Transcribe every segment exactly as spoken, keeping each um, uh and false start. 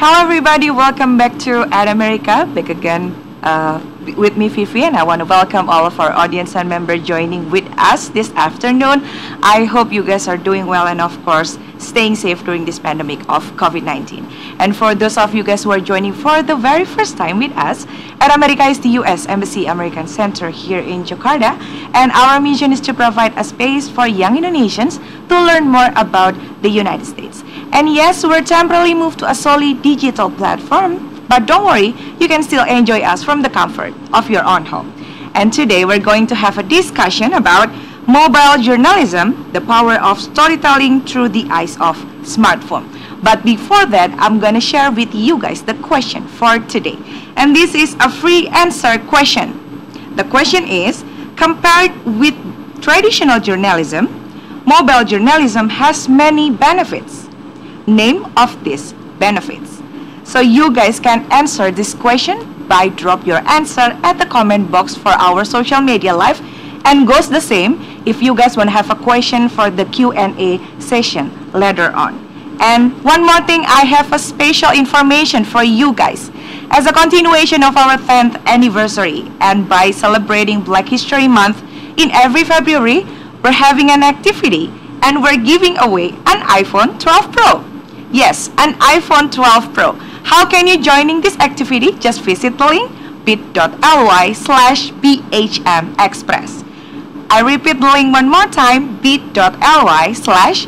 Hello everybody, welcome back to Ad America, back again uh, with me Fifi, and I want to welcome all of our audience and members joining with us this afternoon. I hope you guys are doing well and of course staying safe during this pandemic of COVID nineteen. And for those of you guys who are joining for the very first time with us, Ad America is the U S Embassy American Center here in Jakarta, and our mission is to provide a space for young Indonesians to learn more about the United States. And yes, we're temporarily moved to a solely digital platform, but don't worry, you can still enjoy us from the comfort of your own home. And today we're going to have a discussion about mobile journalism, the power of storytelling through the eyes of smartphone. But before that, I'm going to share with you guys the question for today. And this is a free answer question. The question is, compared with traditional journalism, mobile journalism has many benefits. Name of these benefits. So you guys can answer this question by drop your answer at the comment box for our social media live, and goes the same if you guys want to have a question for the Q and A session later on. And one more thing, I have a special information for you guys. As a continuation of our tenth anniversary, and by celebrating Black History Month in every February, we're having an activity and we're giving away an iPhone twelve Pro. Yes, an iPhone twelve Pro. How can you join in this activity? Just visit the link bit.ly slash bhmexpress. I repeat the link one more time, bit.ly slash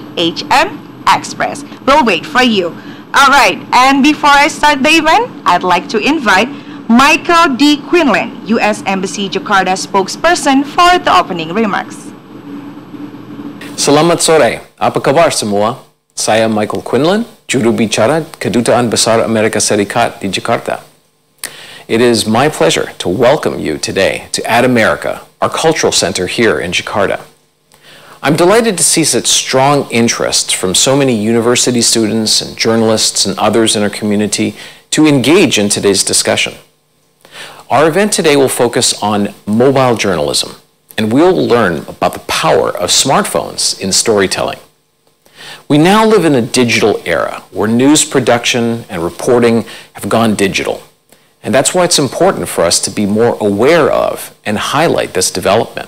bhmexpress. We'll wait for you. Alright, and before I start the event, I'd like to invite Michael D. Quinlan, U S Embassy Jakarta spokesperson, for the opening remarks. Selamat sore, apa kabar semua? Saya Michael Quinlan, juru bicara Kedutaan Besar Amerika Serikat di Jakarta. It is my pleasure to welcome you today to Ad America, our cultural center here in Jakarta. I'm delighted to see such strong interest from so many university students and journalists and others in our community to engage in today's discussion. Our event today will focus on mobile journalism, and we'll learn about the power of smartphones in storytelling. We now live in a digital era where news production and reporting have gone digital. And that's why it's important for us to be more aware of and highlight this development.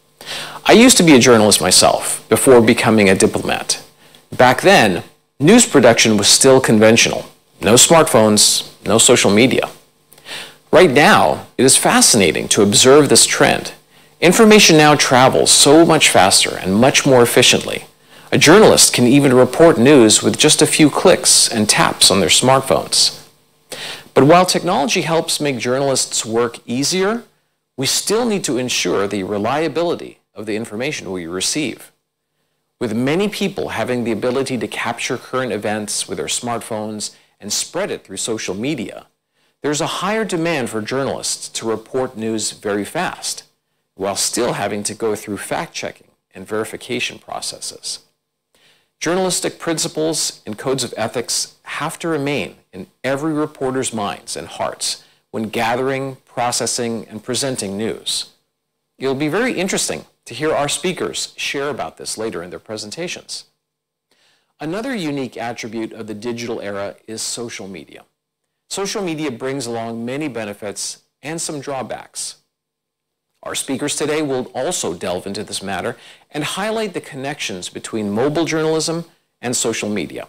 I used to be a journalist myself before becoming a diplomat. Back then, news production was still conventional. No smartphones, no social media. Right now, it is fascinating to observe this trend. Information now travels so much faster and much more efficiently. A journalist can even report news with just a few clicks and taps on their smartphones. But while technology helps make journalists' work easier, we still need to ensure the reliability of the information we receive. With many people having the ability to capture current events with their smartphones and spread it through social media, there's a higher demand for journalists to report news very fast, while still having to go through fact-checking and verification processes. Journalistic principles and codes of ethics have to remain in every reporter's minds and hearts when gathering, processing, and presenting news. It'll be very interesting to hear our speakers share about this later in their presentations. Another unique attribute of the digital era is social media. Social media brings along many benefits and some drawbacks. Our speakers today will also delve into this matter and highlight the connections between mobile journalism and social media.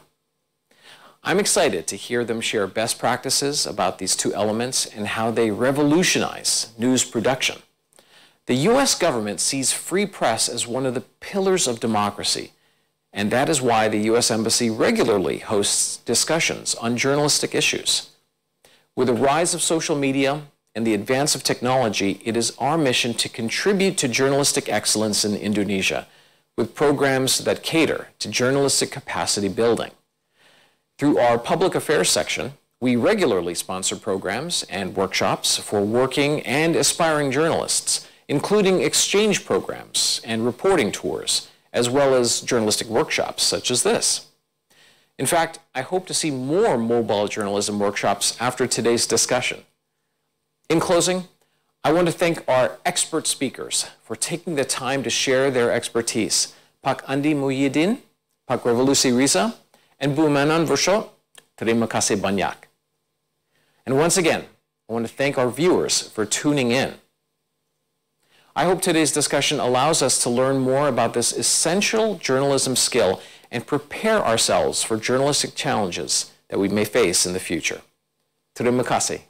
I'm excited to hear them share best practices about these two elements and how they revolutionize news production. The U S government sees free press as one of the pillars of democracy, and that is why the U S Embassy regularly hosts discussions on journalistic issues. With the rise of social media and the advance of technology, it is our mission to contribute to journalistic excellence in Indonesia with programs that cater to journalistic capacity building. Through our public affairs section, we regularly sponsor programs and workshops for working and aspiring journalists, including exchange programs and reporting tours, as well as journalistic workshops such as this. In fact, I hope to see more mobile journalism workshops after today's discussion. In closing, I want to thank our expert speakers for taking the time to share their expertise. Pak Andi Muhyiddin, Pak Revolusi Riza, and Bu Manan Vershot, Terima kasih banyak. And once again, I want to thank our viewers for tuning in. I hope today's discussion allows us to learn more about this essential journalism skill and prepare ourselves for journalistic challenges that we may face in the future. Terima kasih.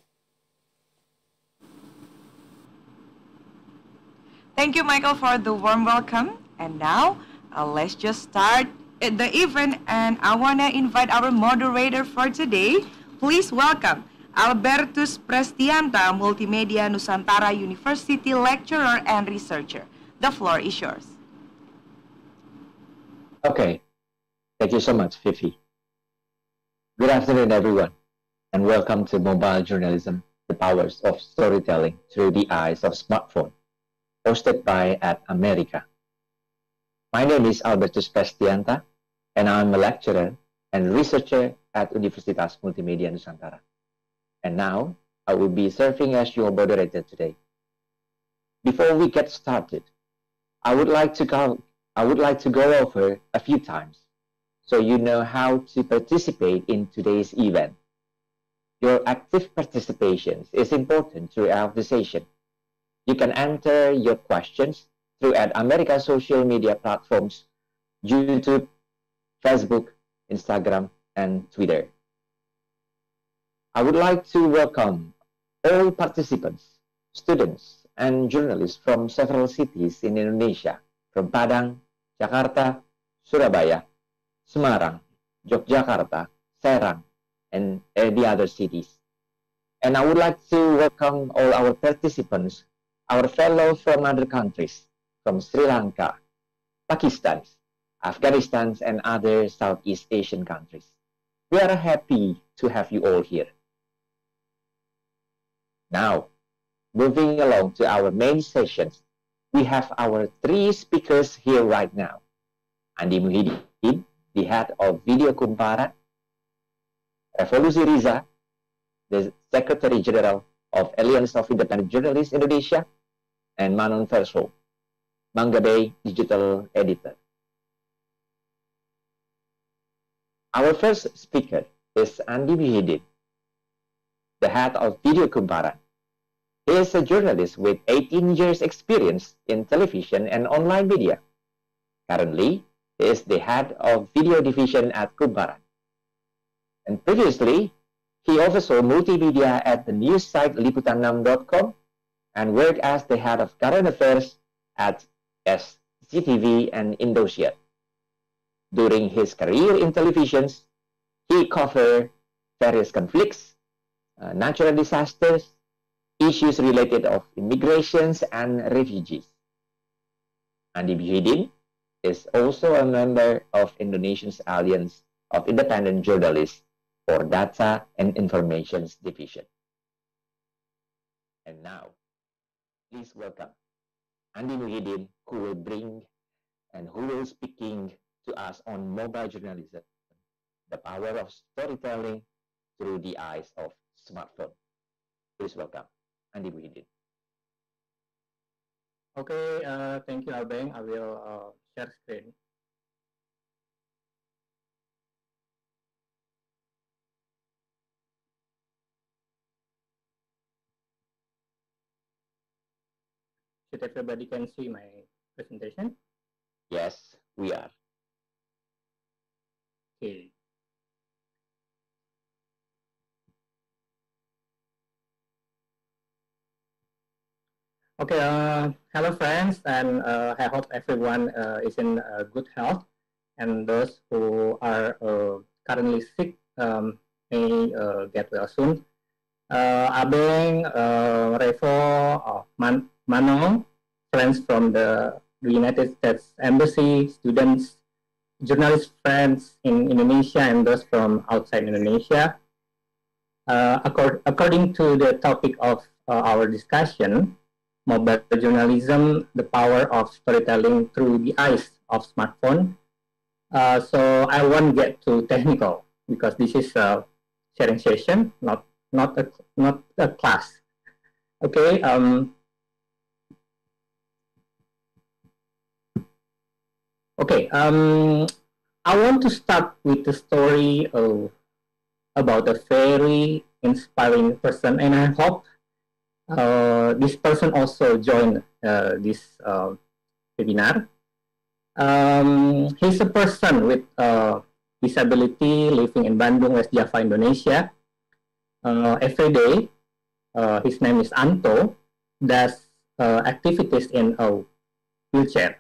Thank you, Michael, for the warm welcome. And now, uh, let's just start the event. And I want to invite our moderator for today. Please welcome Albertus Prestianta, Multimedia Nusantara University lecturer and researcher. The floor is yours. Okay. Thank you so much, Fifi. Good afternoon, everyone, and welcome to Mobile Journalism, the Powers of Storytelling Through the Eyes of Smartphone, hosted by At America. My name is Albertus Prestianta, and I'm a lecturer and researcher at Universitas Multimedia Nusantara. And now, I will be serving as your moderator today. Before we get started, I would like to go, I would like to go over a few times so you know how to participate in today's event. Your active participation is important throughout the session. You can enter your questions through At America social media platforms, YouTube, Facebook, Instagram, and Twitter. I would like to welcome all participants, students, and journalists from several cities in Indonesia, from Padang, Jakarta, Surabaya, Semarang, Yogyakarta, Serang, and uh, the other cities. And I would like to welcome all our participants, our fellows from other countries, from Sri Lanka, Pakistan, Afghanistan, and other Southeast Asian countries. We are happy to have you all here. Now, moving along to our main sessions, we have our three speakers here right now. Andi Muhyiddin, the head of Video Kumparan, Revolusi Riza, the Secretary General of Alliance of Independent Journalists Indonesia, and Manon Verso, Mangga Bay Digital Editor. Our first speaker is Andi Muhyiddin, the head of Video Kumparan. He is a journalist with eighteen years experience in television and online media. Currently, he is the head of video division at Kumparan. And previously, he oversaw multimedia at the news site liputan enam dot com and worked as the head of current affairs at S C T V and Indosiar. During his career in television, he covered various conflicts, uh, natural disasters, issues related of immigrations and refugees. Andi Muhyiddin is also a member of Indonesia's Alliance of Independent Journalists for Data and Information Division. And now, please welcome Andi Muhyiddin, who will bring and who will speaking to us on mobile journalism, the power of storytelling through the eyes of smartphone. Please welcome Andi Muhyiddin. Okay, uh, thank you, Albeng. I will uh, share screen. Should everybody can see my presentation? Yes, we are. Okay. Okay, uh, hello friends, and uh, I hope everyone uh, is in uh, good health, and those who are uh, currently sick um, may uh, get well soon. Uh, Abeng, uh, Revo, uh, Man Manong, friends from the United States Embassy, students, journalist friends in Indonesia, and those from outside Indonesia. Uh, accord according to the topic of uh, our discussion, mobile journalism, the power of storytelling through the eyes of smartphone. Uh, so I won't get too technical because this is a sharing session, not not a not a class. Okay. Um, okay. Um, I want to start with the story of about a very inspiring person, and I hope uh, this person also join uh, this uh, webinar. Um, he's a person with uh, disability living in Bandung, West Java, Indonesia. Uh, every day, uh, his name is Anto, does uh, activities in a wheelchair.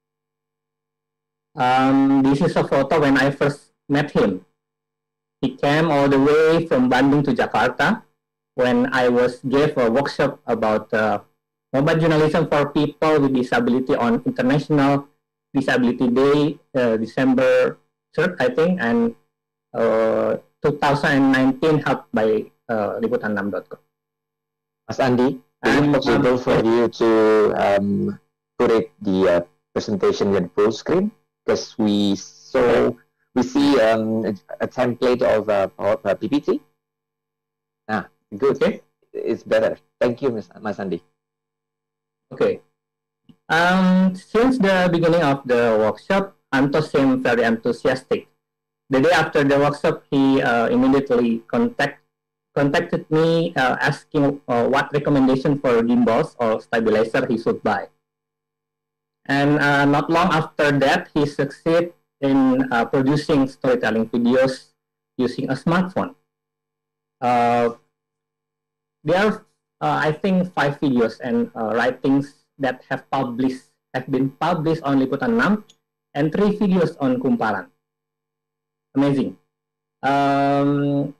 Um, this is a photo when I first met him. He came all the way from Bandung to Jakarta when I was gave a workshop about uh, mobile journalism for people with disability on International Disability Day, uh, December third, I think, and uh, two thousand nineteen held by uh, liputan enam dot com. Mas Andi, is And, it possible um, for you to um, put it the uh, presentation in full screen? Because we saw we see um, a, a template of uh, power- uh, P P T. Ah, good. Okay. It's better. Thank you, Mas, Mas Andi. Okay. Um, since the beginning of the workshop, Anto seemed very enthusiastic. The day after the workshop, he uh, immediately contact, contacted me uh, asking uh, what recommendation for gimbals or stabilizer he should buy. And uh, not long after that, he succeeded in uh, producing storytelling videos using a smartphone. Uh, there are, uh, I think, five videos and uh, writings that have published have been published on Liputan enam, and three videos on Kumparan. Amazing. Um,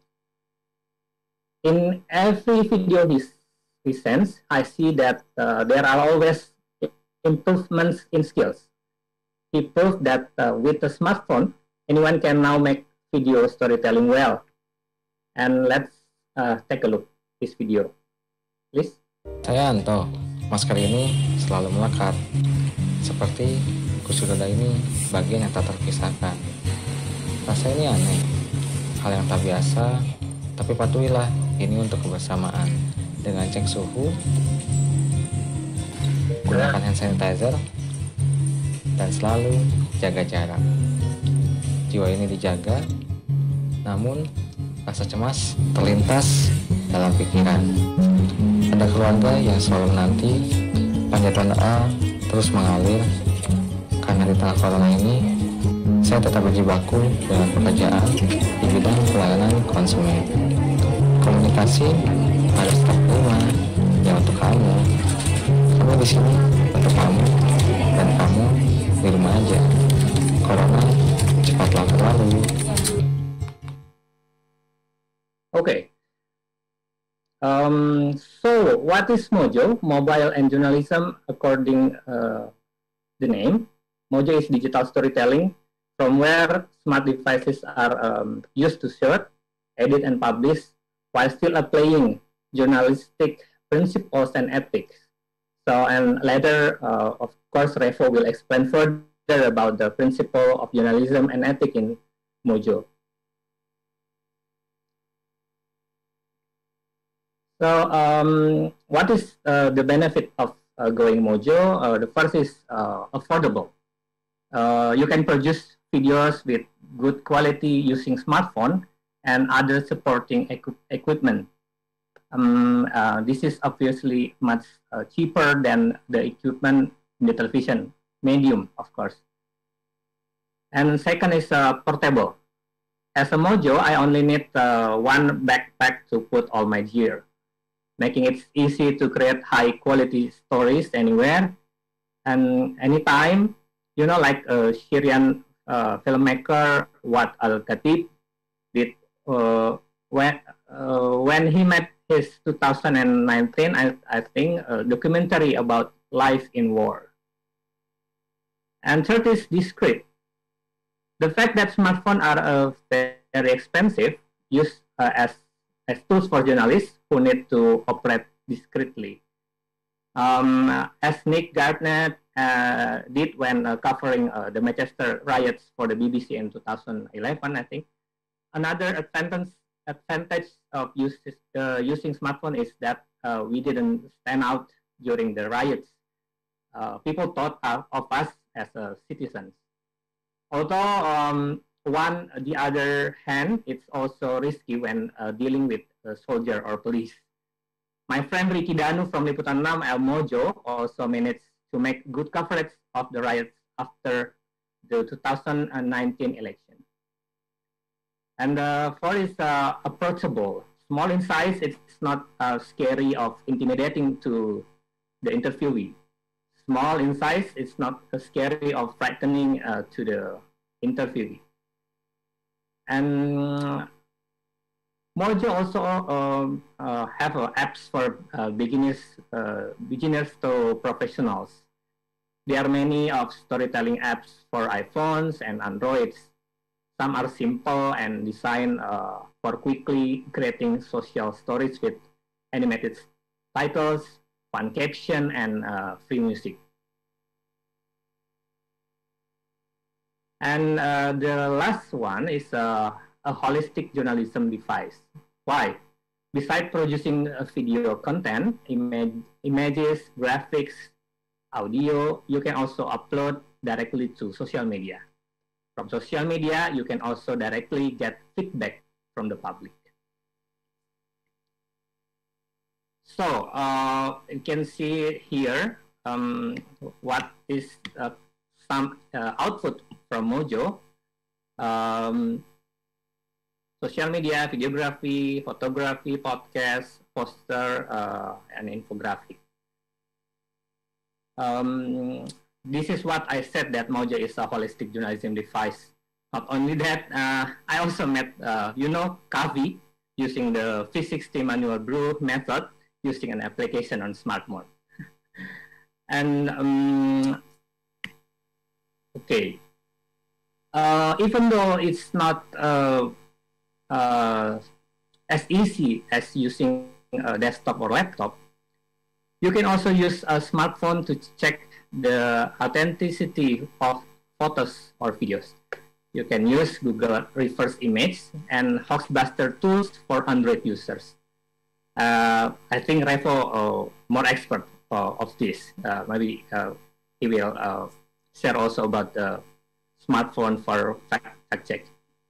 in every video he, he sends, I see that uh, there are always improvements in skills. He proved that uh, with a smartphone, anyone can now make video storytelling well. And let's uh, take a look this video, please. Saya Anto, masker ini selalu melekat. Seperti kursi roda ini bagian yang tak terpisahkan. Rasa ini aneh, hal yang tak biasa, tapi patuhilah ini untuk kebersamaan. Dengan cek suhu, gunakan hand sanitizer, dan selalu jaga jarak. Jiwa ini dijaga, namun rasa cemas terlintas dalam pikiran. Ada keluarga yang selalu menanti, panjatan doa terus mengalir. Karena di tengah corona ini, saya tetap berjibaku dengan pekerjaan di bidang pelayanan konsumen. Komunikasi harus tetap prima, ya untuk kamu. Kamu di sini untuk kamu, dan kamu di rumah aja. Corona cepatlah berlalu. Okay. Um, so, what is Mojo? Mobile and Journalism, according uh, the name. Mojo is digital storytelling from where smart devices are um, used to search, edit, and publish while still applying journalistic principles and ethics. So, and later, uh, of course, Revo will explain further about the principle of journalism and ethics in Mojo. So, um, what is uh, the benefit of uh, going Mojo? Uh, the first is uh, affordable. Uh, you can produce videos with good quality using smartphone and other supporting equi equipment. Um, uh, this is obviously much uh, cheaper than the equipment in the television medium, of course. And second is uh, portable. As a Mojo, I only need uh, one backpack to put all my gear, making it easy to create high quality stories anywhere and anytime. You know, like a Syrian uh, filmmaker Wat Al-Khatib did uh, when uh, when he made his two thousand nineteen, I, I think, a documentary about life in war. And third is discreet. The fact that smartphones are uh, very expensive, used uh, as as tools for journalists who need to operate discreetly. Um, as Nick Gardner uh, did when uh, covering uh, the Manchester riots for the B B C in two thousand eleven, I think. Another advantage, advantage of use, uh, using smartphone is that uh, we didn't stand out during the riots. Uh, people thought of, of us as uh, citizens. Although um, one the other hand, it's also risky when uh, dealing with a soldier or police. My friend Ricky Danu from Liputan enam El Mojo also managed to make good coverage of the riots after the two thousand nineteen election. And uh, four is uh, approachable. Small in size, it's not uh, scary or intimidating to the interviewee. Small in size, it's not uh, scary or frightening uh, to the interviewee. And Mojo also um, uh, have uh, apps for uh, beginners, uh, beginners to professionals. There are many of storytelling apps for iPhones and Androids. Some are simple and designed uh, for quickly creating social stories with animated titles, fun caption, and uh, free music. And uh, the last one is uh, a holistic journalism device. Why? Besides producing uh, video content, image, images, graphics, audio, you can also upload directly to social media. From social media, you can also directly get feedback from the public. So uh, you can see here um, what is uh, some uh, output from Mojo. Um, social media, videography, photography, podcast, poster, uh, and infographic. Um, this is what I said that Mojo is a holistic journalism device. Not only that, uh, I also met, uh, you know, Kavi using the V sixty manual brew method using an application on smartphone. And um, okay, uh, even though it's not uh, uh, as easy as using a desktop or laptop, you can also use a smartphone to check the authenticity of photos or videos. You can use Google Reverse Image and Hoaxbuster tools for Android users. Uh, I think Revo uh, more expert uh, of this. Uh, maybe uh, he will uh, share also about the smartphone for fact, fact check.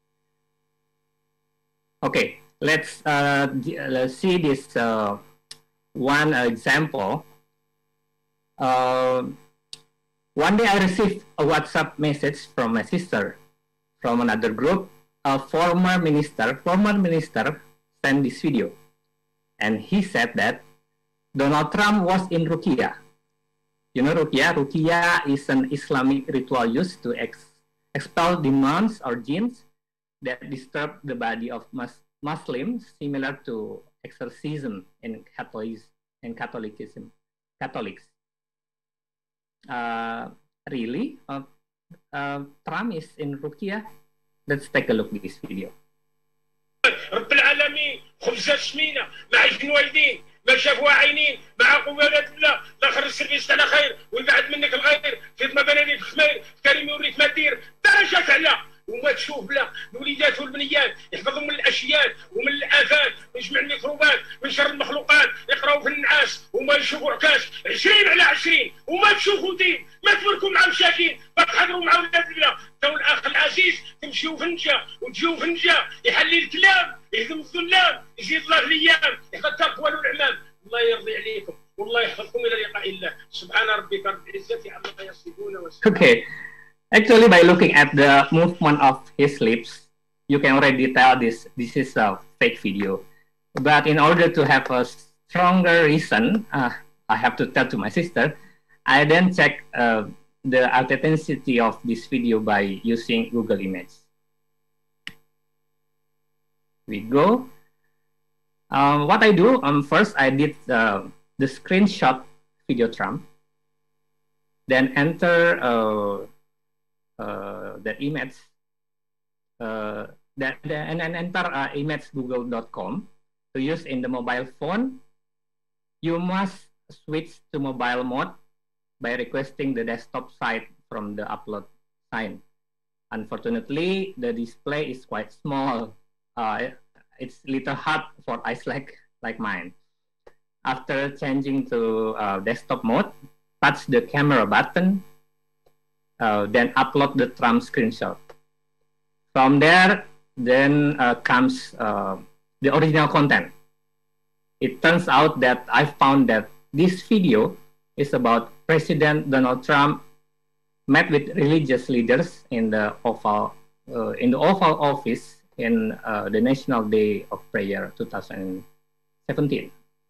Okay, let's, uh, let's see this uh, one example. Uh, one day I received a WhatsApp message from my sister from another group. A former minister, former minister sent this video. And he said that Donald Trump was in Ruqyah. You know Ruqyah? Ruqyah is an Islamic ritual used to ex expel demons or jinns that disturb the body of mus Muslims, similar to exorcism in Catholics. In Catholicism, Catholics. Uh, really? Uh, uh, Trump is in Ruqyah? Let's take a look at this video. رب العالمين خبزة سمينة مع عجن والدين ما شافوا عينين مع قوالات الله لا خرج السيرفيس على خير ويبعد منك الغير في ما بناني في خمير كريم يوريك ما دير درجات على وما تشوف بلا الوليدات والبنيات يحفظهم من الاشياء ومن الافات ويجمع الميكروبات من شر المخلوقات يقراو في النعاس وما يشوفوا عكاش عشرين على عشرين وما تشوفوا دين ما تبركوا مع مشاكين ما تحضروا مع ولاد الله تو الاخ العزيز تمشيو فنجه وتجيو فنجه يحلي الكلام يهدم الظلام يزيد الله في الايام يحفظ التقوى والاعمال الله يرضي عليكم والله يحفظكم الى لقاء الله سبحان ربك رب العزه عما يصفون وسلام. Okay. Actually, by looking at the movement of his lips, you can already tell this this is a fake video. But in order to have a stronger reason, uh, I have to tell to my sister, I then check uh, the authenticity of this video by using Google Images. We go. Um, what I do, um, first I did uh, the screenshot video Trump, then enter uh, Uh, the image uh, that, that and then enter uh, image google dot com to use in the mobile phone. You must switch to mobile mode by requesting the desktop site from the upload sign. Unfortunately, the display is quite small. Uh, it's little hard for eyes like like mine. After changing to uh, desktop mode, touch the camera button. Uh, then upload the Trump screenshot. From there, then uh, comes uh, the original content. It turns out that I found that this video is about President Donald Trump met with religious leaders in the Oval uh, in the Oval Office in uh, the National Day of Prayer two thousand seventeen.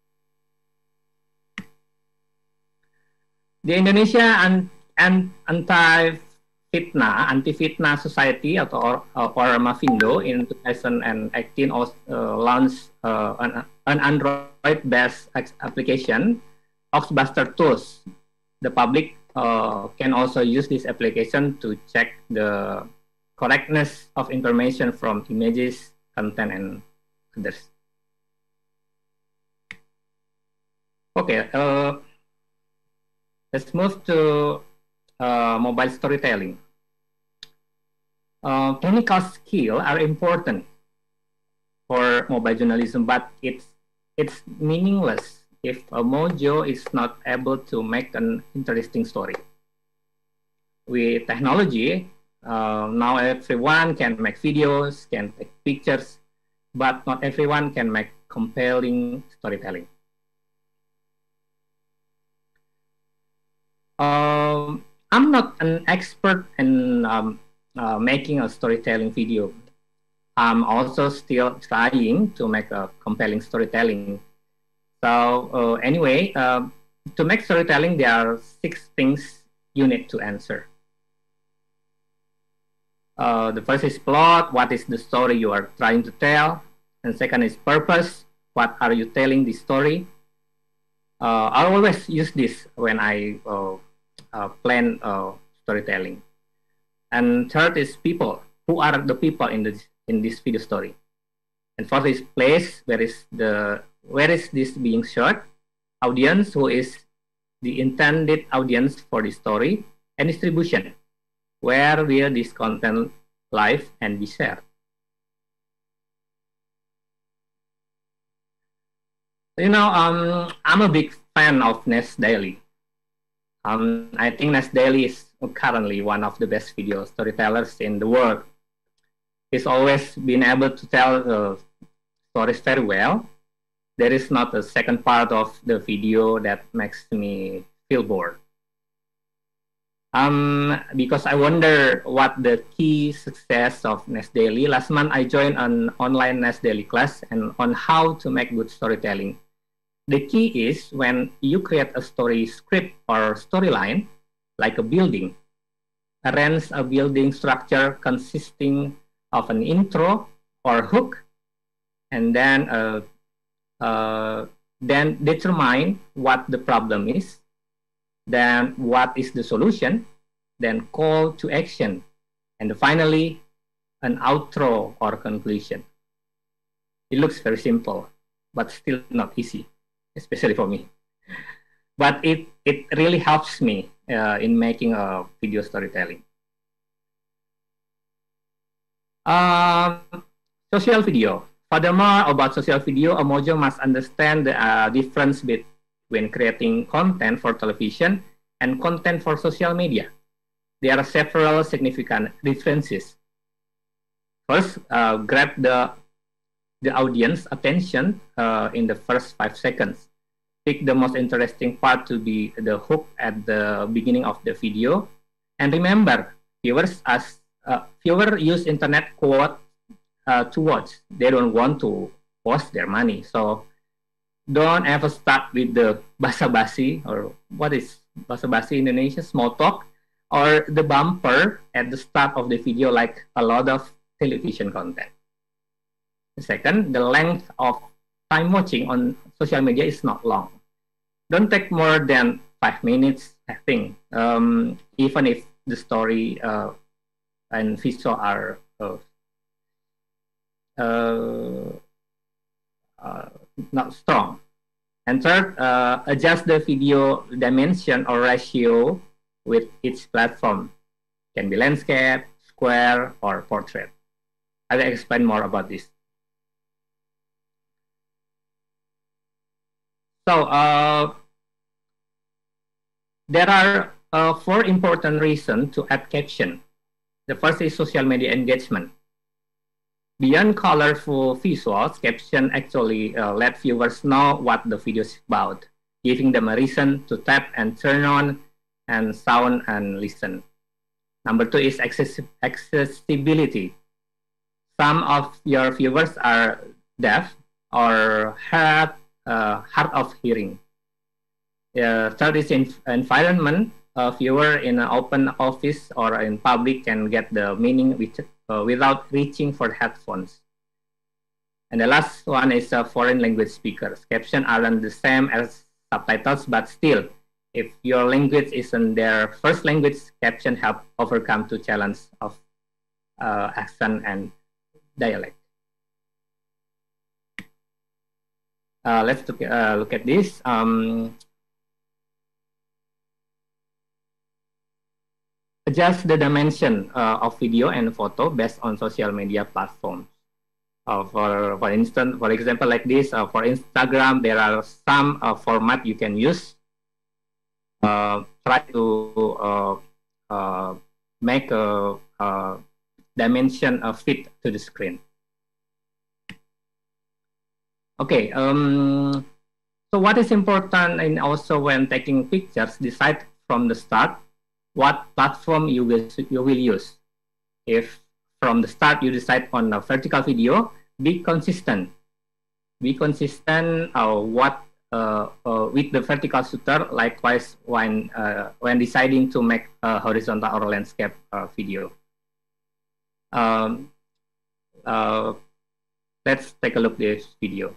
The Indonesia and and anti-fitnah anti-fitnah society atau or, or Mavindo in two thousand eighteen also, uh, launched uh, an, an Android-based application, Oxbuster Tools. The public uh, can also use this application to check the correctness of information from images, content, and others. Okay, uh, let's move to uh, mobile storytelling. Uh, technical skills are important for mobile journalism, but it's it's meaningless if a Mojo is not able to make an interesting story. With technology, uh, now everyone can make videos, can take pictures, but not everyone can make compelling storytelling. Um, I'm not an expert in um, uh, making a storytelling video. I'm also still trying to make a compelling storytelling. So uh, anyway, uh, to make storytelling, there are six things you need to answer. Uh, the first is plot. What is the story you are trying to tell? And second is purpose. What are you telling the story? Uh, I always use this when I uh, uh, plan uh, storytelling. And third is people. Who are the people in this in this video story? And fourth is place. Where is the where is this being shot? Audience. Who is the intended audience for the story? And distribution. Where will this content live and be shared? You know, um, I'm a big fan of Nest Daily. Um, I think Nest Daily is currently one of the best video storytellers in the world. He's always been able to tell uh, stories very well. There is not a second part of the video that makes me feel bored. Um, because I wonder what the key success of Nest Daily. Last month, I joined an online Nest Daily class and on how to make good storytelling. The key is when you create a story script or storyline, like a building, arrange a building structure consisting of an intro or hook, and then uh, uh, then determine what the problem is, then what is the solution, then call to action, and finally an outro or conclusion. It looks very simple, but still not easy, especially for me. But it, it really helps me uh, in making a video storytelling. Um, social video. Furthermore, about social video, a Mojo must understand the uh, difference between creating content for television and content for social media. There are several significant differences. First, uh, grab the, the audience attention uh, in the first five seconds. Pick the most interesting part to be the hook at the beginning of the video. And remember, viewers as uh, viewers use internet quote uh, to watch. They don't want to waste their money. So don't ever start with the basa-basi, or what is basa-basi in Indonesia? Small talk, or the bumper at the start of the video, like a lot of television content. Second, the length of time watching on social media is not long. Don't take more than five minutes, I think, um, even if the story uh, and visual are uh, uh, uh, not strong. And third, uh, adjust the video dimension or ratio with each platform. Can be landscape, square, or portrait. I will explain more about this. So uh, there are uh, four important reasons to add caption. The first is social media engagement. Beyond colorful visuals, caption actually uh, let viewers know what the video is about, giving them a reason to tap and turn on and sound and listen. Number two is access accessibility. Some of your viewers are deaf or hard, uh, hard of hearing. Uh, third is in environment. A viewer in an open office or in public can get the meaning with, uh, without reaching for headphones. And the last one is uh, foreign language speakers. Captions aren't the same as subtitles, but still, if your language isn't their first language, caption help overcome the challenge of uh, accent and dialect. Uh, let's look, uh, look at this. Um, adjust the dimension uh, of video and photo based on social media platforms. Uh, for for instance, for example, like this, uh, for Instagram, there are some uh, format you can use. Uh, try to uh, uh, make a, a dimension uh, fit to the screen. Okay, um, so what is important and also when taking pictures, decide from the start what platform you will, you will use. If from the start you decide on a vertical video, be consistent. Be consistent uh, what uh, uh, with the vertical shooter, likewise when, uh, when deciding to make a horizontal or landscape uh, video. Um, uh, let's take a look at this video.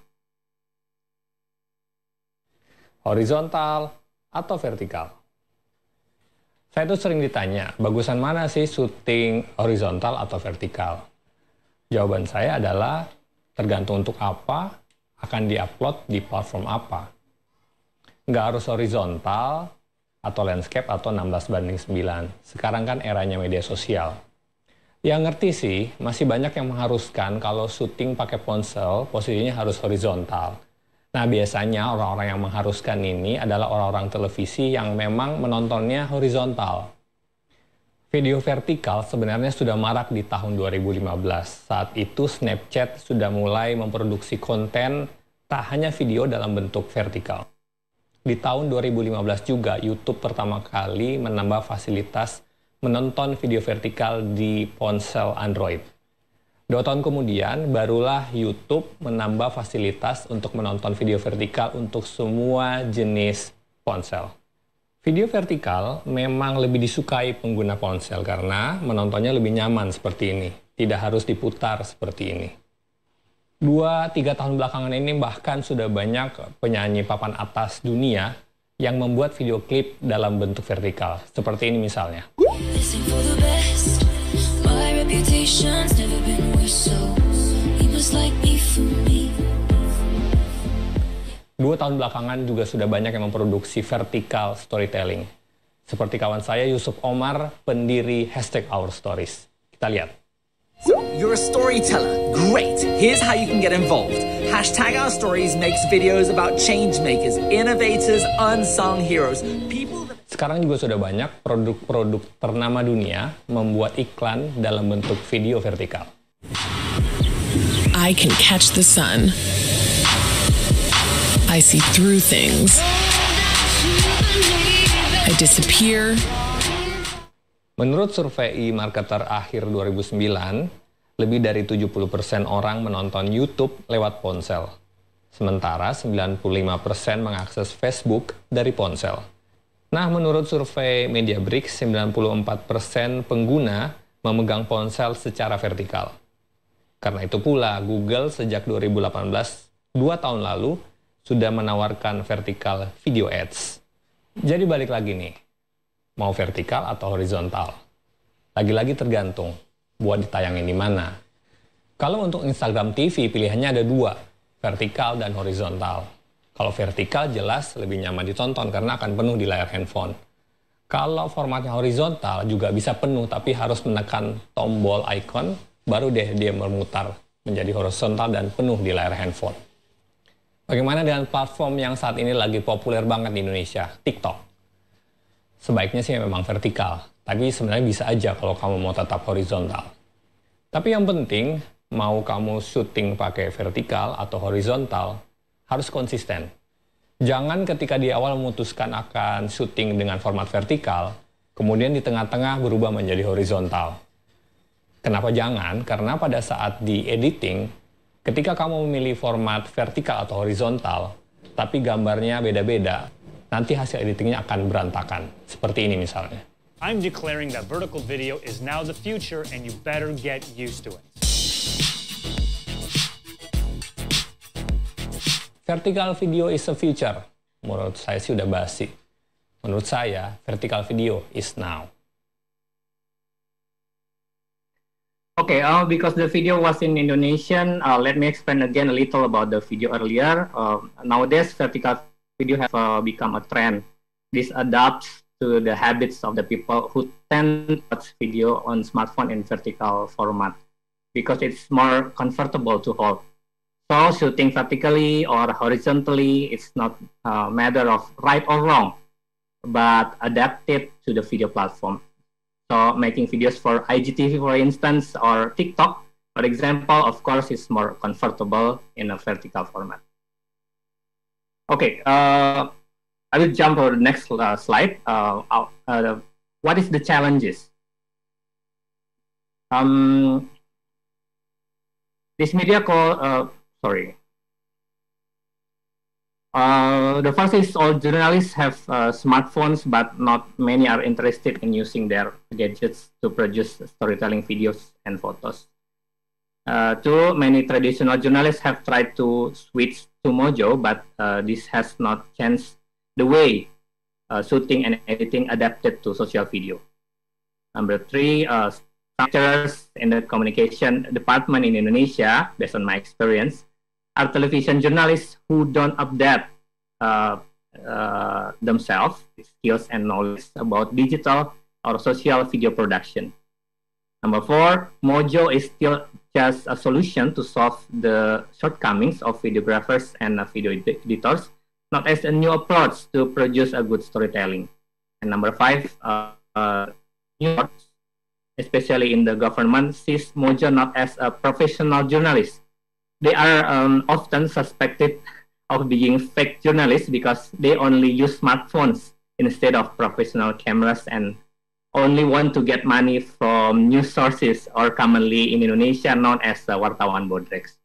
Horizontal atau vertikal? Saya tuh sering ditanya, bagusan mana sih syuting horizontal atau vertikal? Jawaban saya adalah tergantung untuk apa, akan diupload di platform apa. Nggak harus horizontal atau landscape atau enam belas banding sembilan. Sekarang kan eranya media sosial. Yang ngerti sih, masih banyak yang mengharuskan kalau syuting pakai ponsel, posisinya harus horizontal. Nah, biasanya orang-orang yang mengharuskan ini adalah orang-orang televisi yang memang menontonnya horizontal. Video vertikal sebenarnya sudah marak di tahun dua ribu lima belas. Saat itu Snapchat sudah mulai memproduksi konten tak hanya video dalam bentuk vertikal. Di tahun dua ribu lima belas juga YouTube pertama kali menambah fasilitas menonton video vertikal di ponsel Android. Dua tahun kemudian, barulah YouTube menambah fasilitas untuk menonton video vertikal untuk semua jenis ponsel. Video vertikal memang lebih disukai pengguna ponsel karena menontonnya lebih nyaman seperti ini. Tidak harus diputar seperti ini. Dua, tiga tahun belakangan ini bahkan sudah banyak penyanyi papan atas dunia yang membuat video klip dalam bentuk vertikal. Seperti ini misalnya. Dua tahun belakangan juga sudah banyak yang memproduksi vertical storytelling. Seperti kawan saya Yusuf Omar, pendiri hashtag Our Stories. Kita lihat. So, you're a storyteller. Great. Here's how you can get involved. Hashtag Our Stories makes videos about change makers, innovators, unsung heroes. People that... Sekarang juga sudah banyak produk-produk ternama dunia membuat iklan dalam bentuk video vertikal. I can catch the sun. I see through things. I disappear. Menurut survei marketer akhir dua ribu sembilan, lebih dari tujuh puluh persen orang menonton YouTube lewat ponsel. Sementara sembilan puluh lima persen mengakses Facebook dari ponsel. Nah, menurut survei MediaBricks, sembilan puluh empat persen pengguna memegang ponsel secara vertikal. Karena itu pula, Google sejak dua ribu delapan belas, dua tahun lalu, sudah menawarkan vertikal video ads. Jadi balik lagi nih, mau vertikal atau horizontal? Lagi-lagi tergantung, buat ditayangin di mana. Kalau untuk Instagram T V, pilihannya ada dua, vertikal dan horizontal. Kalau vertikal jelas lebih nyaman ditonton karena akan penuh di layar handphone. Kalau formatnya horizontal juga bisa penuh, tapi harus menekan tombol icon, baru deh dia memutar menjadi horizontal dan penuh di layar handphone. Bagaimana dengan platform yang saat ini lagi populer banget di Indonesia, TikTok? Sebaiknya sih memang vertikal, tapi sebenarnya bisa aja kalau kamu mau tetap horizontal. Tapi yang penting, mau kamu syuting pakai vertikal atau horizontal, harus konsisten. Jangan ketika di awal memutuskan akan syuting dengan format vertikal, kemudian di tengah-tengah berubah menjadi horizontal. Kenapa jangan? Karena pada saat di editing, ketika kamu memilih format vertikal atau horizontal, tapi gambarnya beda-beda, nanti hasil editingnya akan berantakan. Seperti ini misalnya. I'm declaring that vertical video is now the future and you better get used to it. Vertical video is the future. Menurut saya sih udah basi. Menurut saya, vertical video is now. Okay, uh, because the video was in Indonesian, uh, let me explain again a little about the video earlier. Uh, nowadays, vertical video have uh, become a trend. This adapts to the habits of the people who tend to watch video on smartphone in vertical format because it's more comfortable to hold. So shooting vertically or horizontally, it's not a matter of right or wrong, but adapted to the video platform. So making videos for I G T V, for instance, or TikTok, for example, of course, is more comfortable in a vertical format. Okay, uh, I will jump to the next uh, slide. Uh, uh, what is the challenges? Um, this media call, uh, sorry. Uh, the first is all journalists have uh, smartphones, but not many are interested in using their gadgets to produce storytelling videos and photos. Uh, two, many traditional journalists have tried to switch to Mojo, but uh, this has not changed the way uh, shooting and editing adapted to social video. Number three, uh, structures in the communication department in Indonesia, based on my experience, are television journalists who don't update uh, uh, themselves with skills and knowledge about digital or social video production. Number four, Mojo is still just a solution to solve the shortcomings of videographers and uh, video ed editors, not as a new approach to produce a good storytelling. And number five, uh, uh, New York, especially in the government, sees Mojo not as a professional journalist. They are um, often suspected of being fake journalists because they only use smartphones instead of professional cameras and only want to get money from news sources, or commonly in Indonesia known as uh, wartawan bodreks.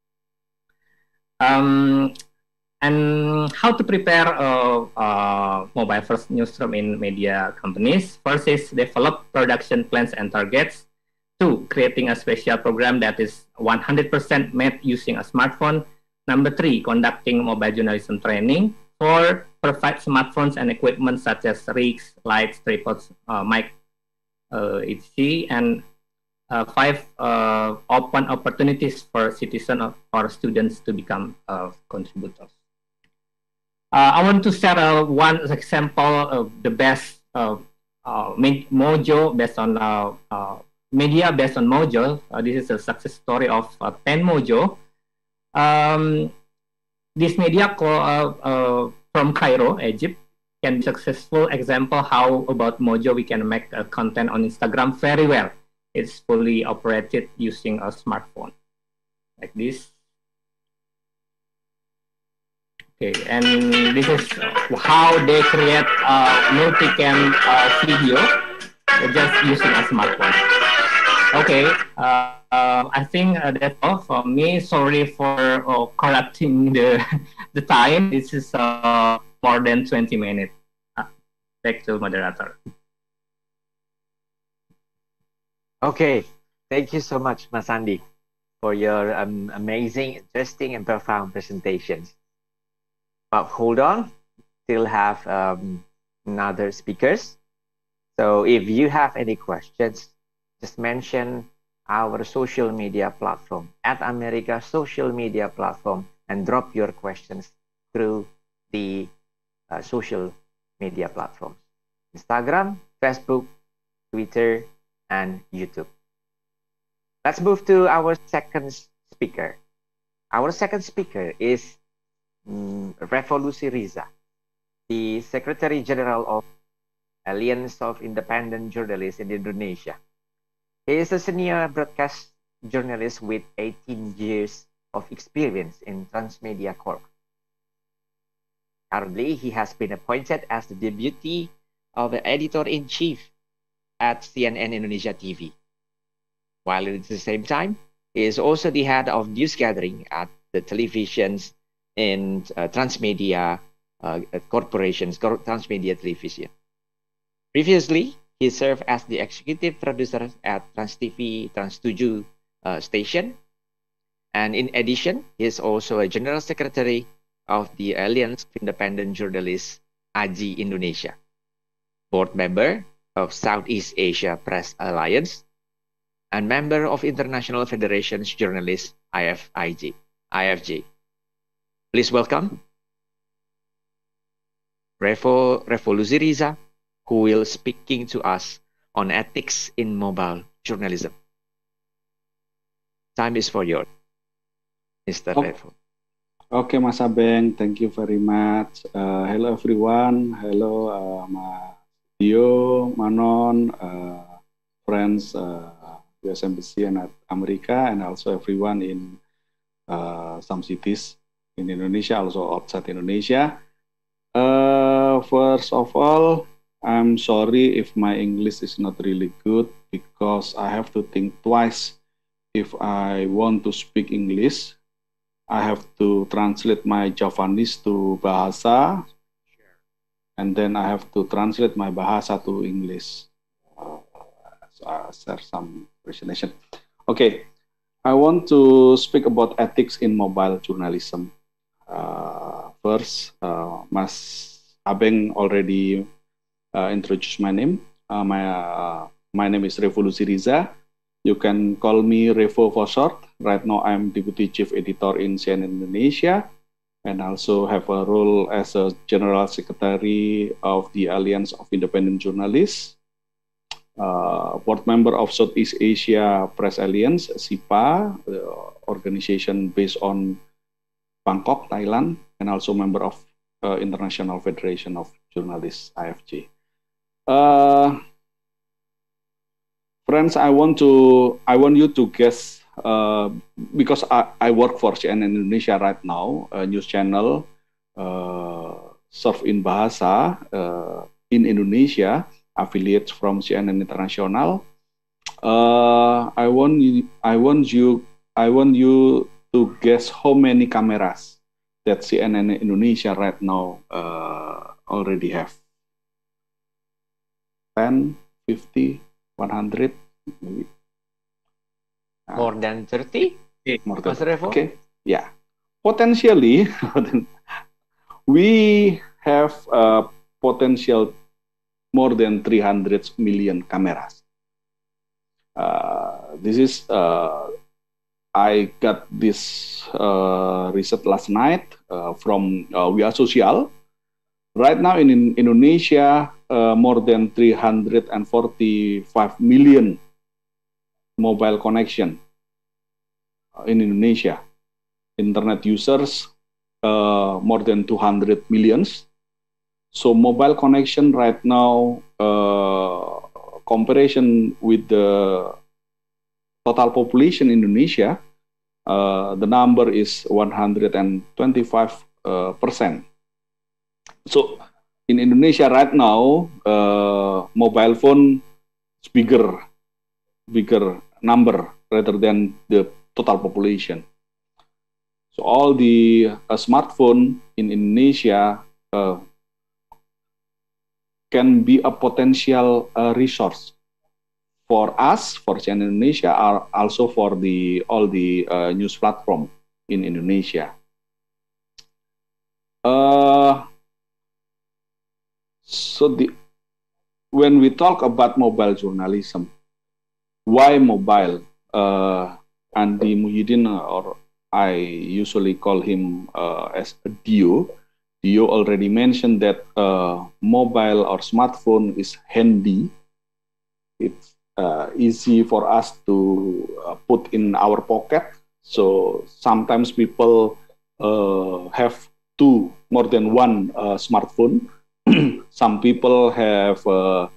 Um, and how to prepare a, a mobile first newsroom in media companies? First is develop production plans and targets. Two, creating a special program that is one hundred percent made using a smartphone. Number three, conducting mobile journalism training. Four, provide smartphones and equipment such as rigs, lights, tripods, uh, mic, uh, et cetera. And uh, five, uh, open opportunities for citizens or students to become uh, contributors. Uh, I want to share uh, one example of the best uh, uh, Mojo based on uh, uh, media based on Mojo. Uh, this is a success story of uh, ten Mojo. Um, this media call, uh, uh, from Cairo, Egypt, can be successful example how about Mojo we can make uh, content on Instagram very well. It's fully operated using a smartphone, like this. Okay, and this is how they create a multicam uh, video just using a smartphone. Okay, uh, uh, I think uh, that's all from me. Sorry for uh, corrupting the the time. This is uh, more than twenty minutes. Uh, back to moderator. Okay, thank you so much, Mas Andi, for your um, amazing, interesting, and profound presentations. But hold on, still have um, another speakers. So if you have any questions, just mention our social media platform, at America social media platform, and drop your questions through the uh, social media platforms: Instagram, Facebook, Twitter, and YouTube. Let's move to our second speaker. Our second speaker is um, Revolusi Riza, the Secretary General of Alliance of Independent Journalists in Indonesia. He is a senior broadcast journalist with eighteen years of experience in Transmedia Corp. Currently, he has been appointed as the deputy of the editor-in-chief at C N N Indonesia T V. While at the same time, he is also the head of news gathering at the televisions in uh, Transmedia uh, Corporation's Transmedia Television. Previously, he served as the executive producer at Trans T V Trans tujuh uh, station. And in addition, he is also a general secretary of the Alliance of Independent Journalists A J I Indonesia, board member of Southeast Asia Press Alliance, and member of International Federation's Journalists I F J. I F J. Please welcome Revo Revolusi Riza, who will speaking to us on ethics in mobile journalism. Time is for yours, Mister Okay. Revo. Okay, Mas Abeng, thank you very much. Uh, hello everyone. Hello, uh, Mas Dio, Manon, uh, friends, uh, U S Embassy and at America, and also everyone in uh, some cities in Indonesia, also outside Indonesia. Uh, first of all, I'm sorry if my English is not really good because I have to think twice if I want to speak English. I have to translate my Javanese to Bahasa, and then I have to translate my Bahasa to English. Uh, so I'll share some presentation. Okay, I want to speak about ethics in mobile journalism. Uh, first, uh, Mas Abeng already uh, introduced my name. Uh, my uh, my name is Revolusi Riza. You can call me Revo for short. Right now, I'm Deputy Chief Editor in C N N Indonesia, and also have a role as a General Secretary of the Alliance of Independent Journalists, uh, board member of Southeast Asia Press Alliance, S I P A, the organization based on Bangkok, Thailand, and also member of uh, International Federation of Journalists, I F J. Uh, Friends, I want to I want you to guess uh, because I, I work for C N N Indonesia right now, a news channel uh, serve in Bahasa uh, in Indonesia, affiliates from C N N International. Uh, I want you, I want you I want you to guess how many cameras that C N N Indonesia right now uh, already have. ten, fifty, one hundred, maybe. Uh, More than thirty? more than, Mas Revo? okay, yeah. Potentially, we have uh, potential more than three hundred million cameras. Uh, this is, uh, I got this uh, research last night uh, from uh, We Are Social. Right now in, in Indonesia, uh, more than three hundred forty-five million mobile connection uh, in Indonesia. Internet users, uh, more than two hundred millions. So mobile connection right now, uh, comparison with the total population in Indonesia, uh, the number is one hundred twenty-five percent. Uh, So in Indonesia right now, uh, mobile phone is bigger, bigger number rather than the total population. So all the uh, smartphone in Indonesia uh, can be a potential uh, resource for us, for C N N Indonesia, are also for the all the uh, news platform in Indonesia. Uh, So the, when we talk about mobile journalism, why mobile? Uh, Andi Muhyiddin, or I usually call him uh, as a Dio. Dio already mentioned that uh, mobile or smartphone is handy. It's uh, easy for us to uh, put in our pocket. So sometimes people uh, have two, more than one uh, smartphone. Some people have uh,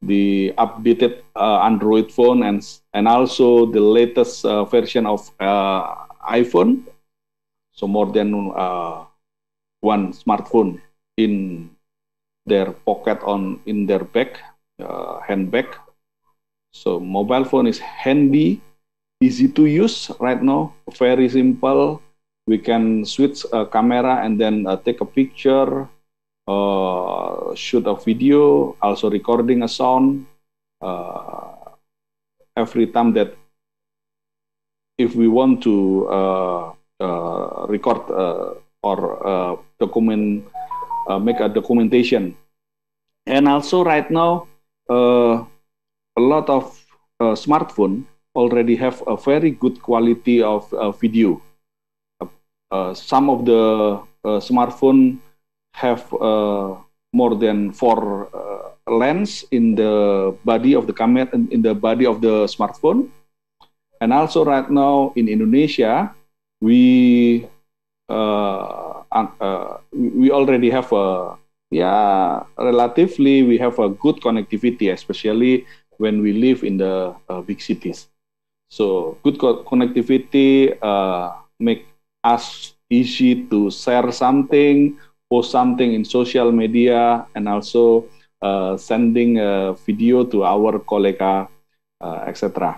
the updated uh, Android phone and and also the latest uh, version of uh, iPhone. So more than uh, one smartphone in their pocket on in their bag, uh, handbag. So mobile phone is handy, easy to use right now, very simple. We can switch a camera and then uh, take a picture, uh, shoot a video, also recording a sound. Uh, every time that if we want to uh, uh, record uh, or uh, document, uh, make a documentation. And also right now, uh, a lot of uh, smartphone already have a very good quality of uh, video. Uh, some of the uh, smartphone have uh, more than four uh, lens in the body of the camera, in the body of the smartphone. And also right now in Indonesia, we uh, uh, we already have a yeah relatively we have a good connectivity, especially when we live in the uh, big cities. So good co connectivity uh, make us easy to share something, post something in social media, and also uh, sending a video to our colleague, uh, et cetera.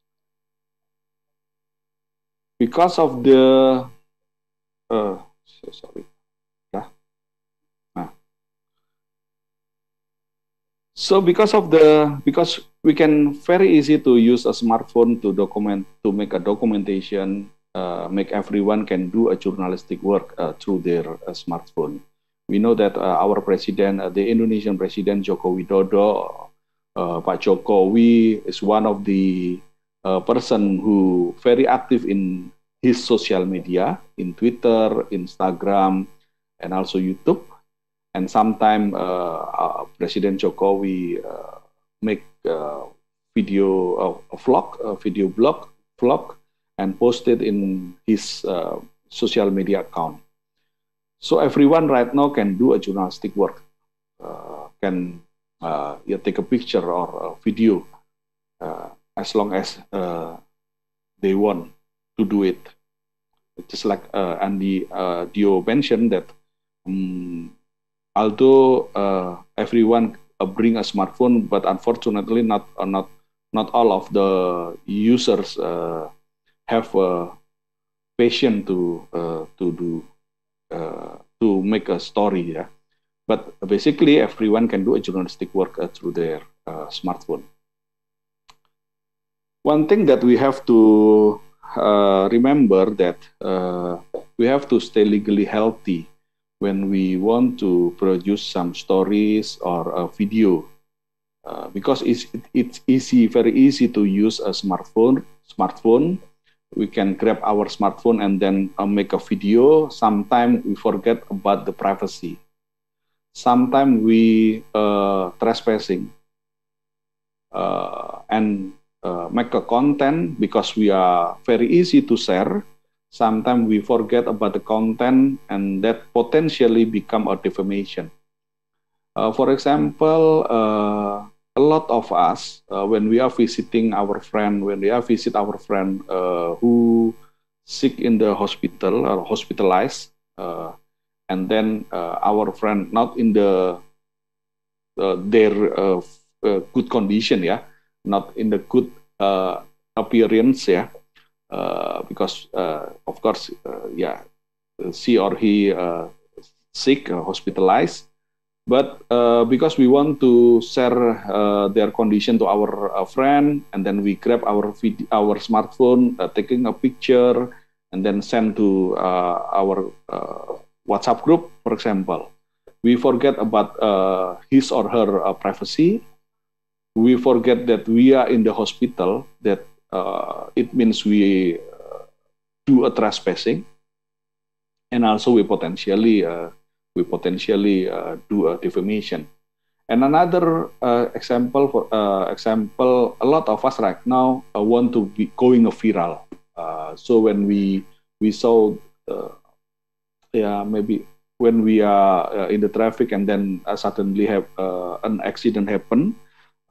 Because of the, uh, so sorry, yeah. Nah. So because of the, because we can very easy to use a smartphone to document, to make a documentation. Uh, make everyone can do a journalistic work uh, through their uh, smartphone. We know that uh, our president, uh, the Indonesian president Joko Widodo, uh, Pak Jokowi is one of the uh, person who very active in his social media, in Twitter, Instagram, and also YouTube. And sometimes uh, uh, President Jokowi uh, make uh, video, uh, a vlog, a video blog, vlog, and posted in his uh, social media account. So everyone right now can do a journalistic work, uh, can uh, yeah, take a picture or a video uh, as long as uh, they want to do it. Just like uh, Andy uh, Dio mentioned that um, although uh, everyone uh, bring a smartphone, but unfortunately not uh, not not all of the users uh, have a passion to uh, to do uh, to make a story, yeah. But basically, everyone can do a journalistic work uh, through their uh, smartphone. One thing that we have to uh, remember that uh, we have to stay legally healthy when we want to produce some stories or a video, uh, because it's it's easy, very easy to use a smartphone. Smartphone. We can grab our smartphone and then uh, make a video. Sometimes we forget about the privacy. Sometimes we uh, trespassing uh, and uh, make a content because we are very easy to share. Sometimes we forget about the content and that potentially become a defamation. Uh, for example, uh, a lot of us, uh, when we are visiting our friend, when we are visit our friend uh, who sick in the hospital or hospitalized, uh, and then uh, our friend not in the uh, their uh, uh, good condition, yeah, not in the good uh, appearance, yeah, uh, because uh, of course, uh, yeah, she or he uh, sick, uh, hospitalized. But uh, because we want to share uh, their condition to our uh, friend, and then we grab our video, our smartphone, uh, taking a picture, and then send to uh, our uh, WhatsApp group, for example. We forget about uh, his or her uh, privacy. We forget that we are in the hospital, that uh, it means we uh, do a trespassing, and also we potentially uh, we potentially uh, do a defamation. And another uh, example, for uh, example, a lot of us right now uh, want to be going viral. Uh, so when we we saw, uh, yeah, maybe when we are uh, in the traffic and then uh, suddenly have uh, an accident happen,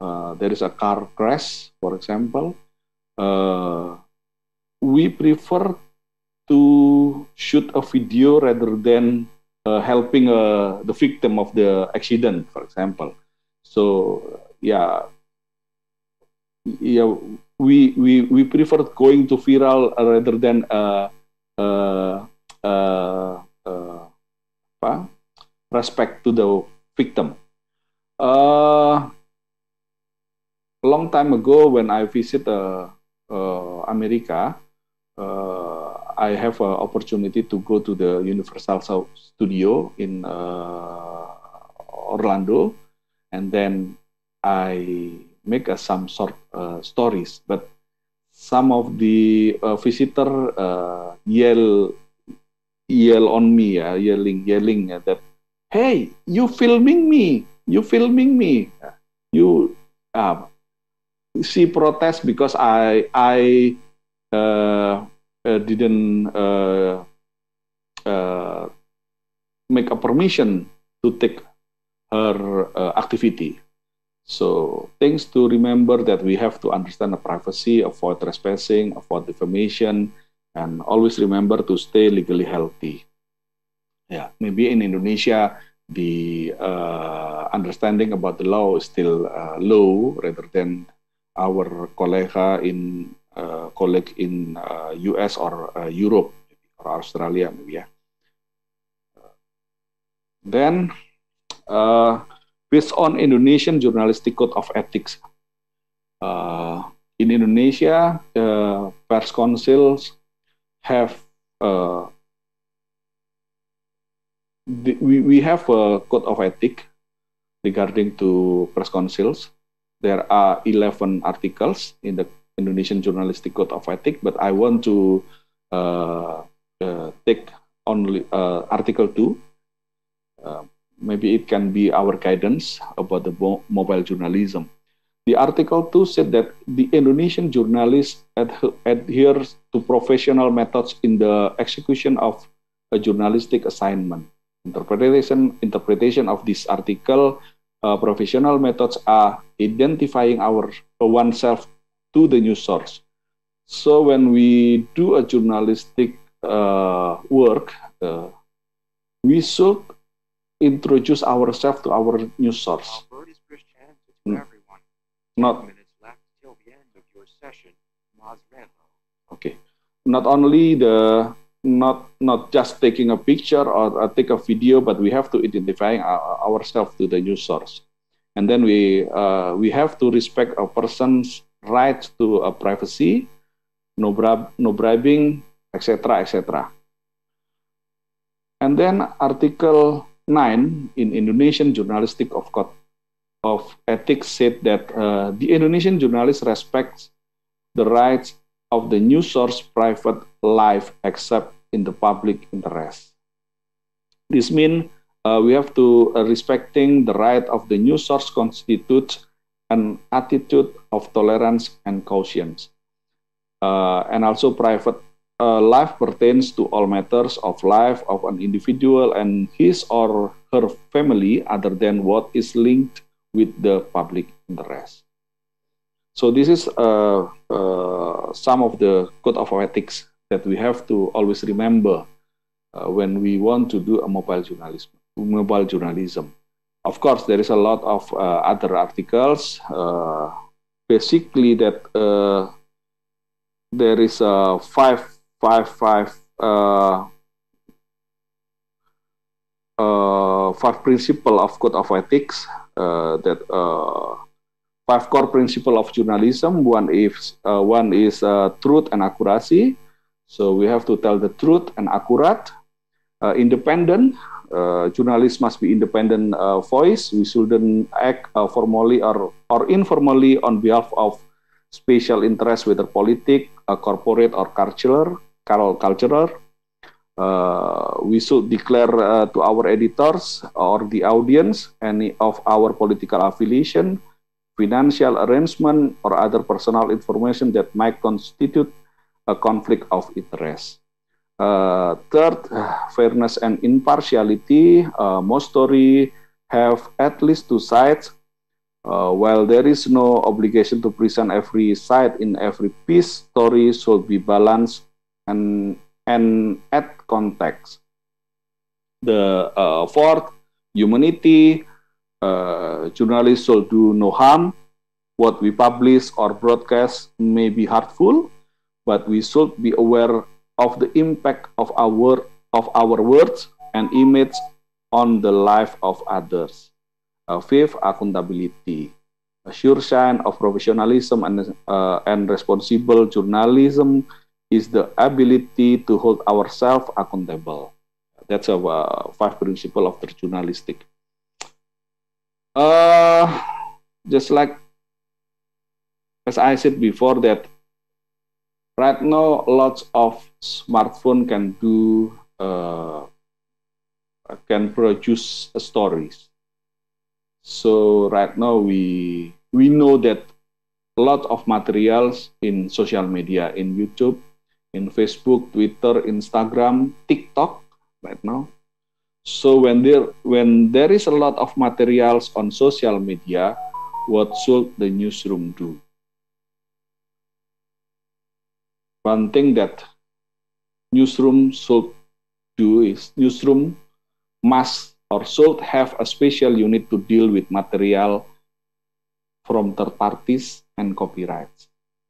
uh, there is a car crash, for example, uh, we prefer to shoot a video rather than uh, helping uh, the victim of the accident, for example. So yeah, yeah, we we we prefer going to viral rather than uh, uh, uh, uh, apa, respect to the victim. Uh, a long time ago, when I visit uh, uh, America, uh, I have an opportunity to go to the Universal Studio in uh, Orlando, and then I make uh, some sort uh, stories. But some of the uh, visitor uh, yell yell on me, uh, yelling, yelling uh, that, "Hey, you filming me? You filming me? You uh, see protest because I I uh, uh, didn't uh, uh, make a permission to take her uh, activity." So things to remember that we have to understand the privacy, avoid trespassing, avoid defamation, and always remember to stay legally healthy. Yeah, maybe in Indonesia the uh, understanding about the law is still uh, low rather than our colleague in uh, colleague in uh, U S or uh, Europe or Australia, maybe. Yeah. Then. Uh, Based on Indonesian Journalistic Code of Ethics, uh, in Indonesia, uh, press councils have uh, the, we we have a code of ethics regarding to press councils. There are eleven articles in the Indonesian Journalistic Code of Ethics, but I want to uh, uh, take only uh, Article two. Uh, Maybe it can be our guidance about the mo mobile journalism. The Article two said that the Indonesian journalist ad adheres to professional methods in the execution of a journalistic assignment. Interpretation, interpretation of this article, uh, professional methods are identifying our uh, oneself to the news source. So when we do a journalistic uh, work, uh, we should introduce ourselves to our news source. Hmm. Not okay. Not only the not not just taking a picture or uh, take a video, but we have to identify our, ourselves to the news source, and then we uh, we have to respect a person's right to a privacy, no brib no bribing, et cetera, et cetera. And then Article nine in Indonesian Journalistic of Code of Ethics said that uh, the Indonesian journalist respects the rights of the news source private life except in the public interest. This means uh, we have to uh, respecting the right of the news source constitutes an attitude of tolerance and caution, uh, and also private Uh, life pertains to all matters of life of an individual and his or her family other than what is linked with the public interest. So this is uh, uh, some of the code of ethics that we have to always remember uh, when we want to do a mobile journalism. Mobile journalism. Of course, there is a lot of uh, other articles. Uh, basically, that uh, there is a five. Five, five, uh, uh, five principle of code of ethics. Uh, that uh, five core principle of journalism. One is uh, one is uh, truth and accuracy. So we have to tell the truth and accurate. Uh, independent. Uh, journalists must be independent uh, voice. We shouldn't act uh, formally or or informally on behalf of special interest, whether politic, uh, corporate, or cultural. cultural. Uh, we should declare uh, to our editors or the audience any of our political affiliation, financial arrangement, or other personal information that might constitute a conflict of interest. Uh, third, fairness and impartiality. Uh, most stories have at least two sides. Uh, while there is no obligation to present every side in every piece, story should be balanced and, and add context. The uh, fourth, humanity. Uh, journalists should do no harm. What we publish or broadcast may be hurtful, but we should be aware of the impact of our of our words and image on the life of others. Uh, fifth, accountability. A sure sign of professionalism and, uh, and responsible journalism is the ability to hold ourselves accountable. That's a uh, five principle of the journalistic. Uh, just like as I said before, that right now lots of smartphone can do uh, can produce uh, stories. So right now we we know that a lot of materials in social media, in YouTube, in Facebook, Twitter, Instagram, TikTok right now. So when there when there is a lot of materials on social media, what should the newsroom do? One thing that newsroom should do is newsroom must or should have a special unit to deal with material from third parties and copyrights.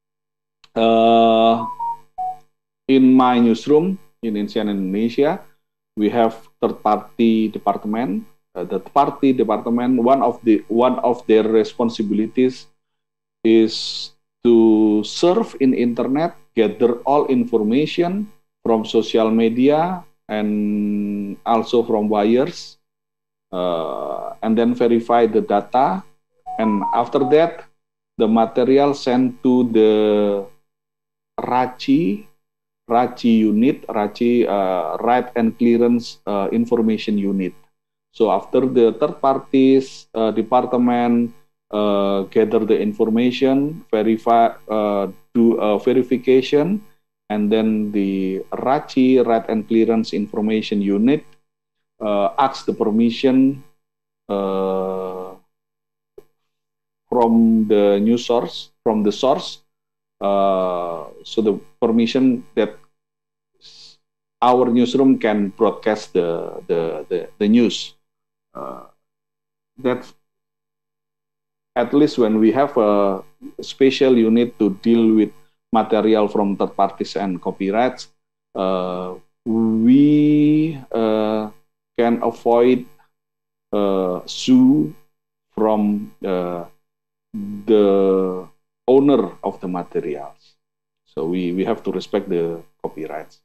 Uh, in my newsroom in Insian Indonesia, we have third-party department. Uh, the third-party department, one of the one of their responsibilities is to surf in internet, gather all information from social media and also from wires, uh, and then verify the data. And after that, the material sent to the RACI, RACI unit, RACI uh, Right and Clearance uh, Information Unit. So after the third parties uh, department uh, gather the information, verify, uh, do a verification, and then the RACI Right and Clearance Information Unit uh, asks the permission uh, from the news source, from the source. Uh, so the permission that our newsroom can broadcast the the the, the news. Uh, that at least when we have a special unit to deal with material from third parties and copyrights, uh, we uh, can avoid uh, sue from uh, the owner of the materials. So we, we have to respect the copyrights.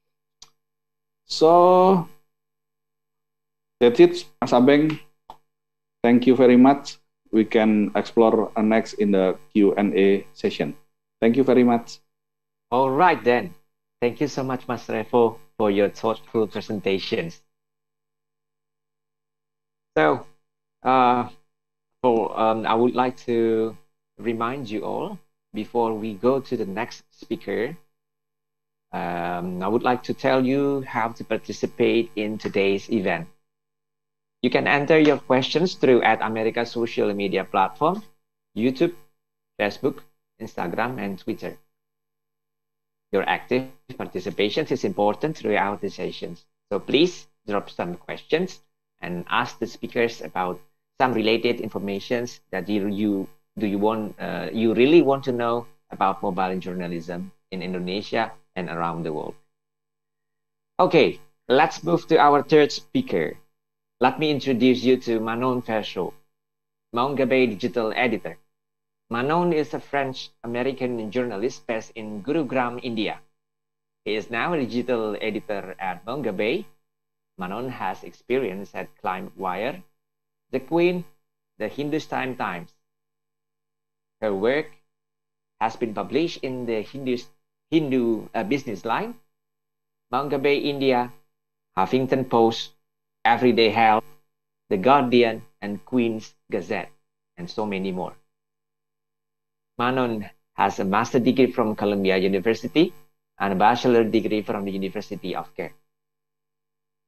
So that's it, Mas Abeng. Thank you very much. We can explore uh, next in the Q and A session. Thank you very much. All right then. Thank you so much, Mas Revo, for your thoughtful presentations. So, uh, for, um, I would like to remind you all, before we go to the next speaker, um, I would like to tell you how to participate in today's event. You can enter your questions through at America social media platform, YouTube, Facebook, Instagram, and Twitter. Your active participation is important throughout the sessions. So please drop some questions and ask the speakers about some related informations that you, you do you want uh, you really want to know about mobile journalism in Indonesia and around the world. Okay, let's move to our third speaker. Let me introduce you to Manon Verschoor, Mongabay digital editor. Manon is a French-American journalist based in Gurugram, India. He is now a digital editor at Mongabay. Manon has experience at ClimeWire, The Queen, the Hindustan Times. Her work has been published in the Hindu, Hindu uh, Business Line, Mongabay India, Huffington Post, Everyday Health, The Guardian, and Queen's Gazette, and so many more. Manon has a master's degree from Columbia University and a bachelor's degree from the University of Kent.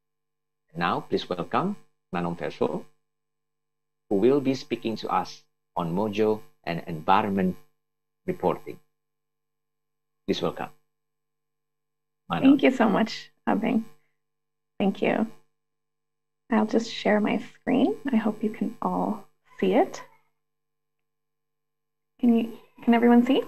Now, please welcome Manon Verschoor, who will be speaking to us on Mojo and environment reporting. Please welcome. Manon. Thank you so much, Abeng. Thank you. I'll just share my screen. I hope you can all see it. Can you, can everyone see?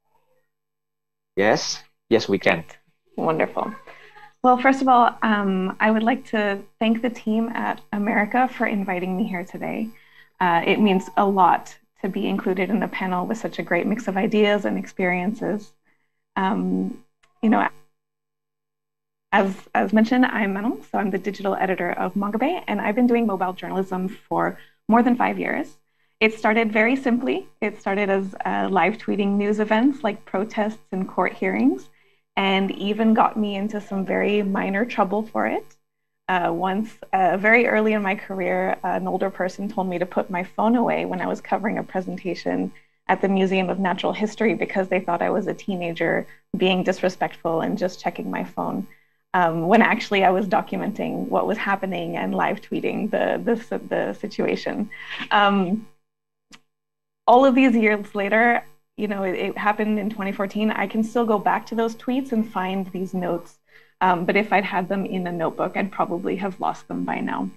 Yes, yes, we can. Wonderful. Well, first of all, um, I would like to thank the team at America for inviting me here today. Uh, it means a lot to be included in the panel with such a great mix of ideas and experiences. Um, you know, as, as mentioned, I'm Manon, so I'm the digital editor of Mongabay, and I've been doing mobile journalism for more than five years. It started very simply. It started as uh, live tweeting news events like protests and court hearings, and even got me into some very minor trouble for it. Uh, once, uh, very early in my career, an older person told me to put my phone away when I was covering a presentation at the Museum of Natural History because they thought I was a teenager being disrespectful and just checking my phone, um, when actually I was documenting what was happening and live tweeting the, the, the situation. Um, all of these years later, you know, it, it happened in twenty fourteen. I can still go back to those tweets and find these notes. Um, but if I'd had them in a notebook, I'd probably have lost them by now.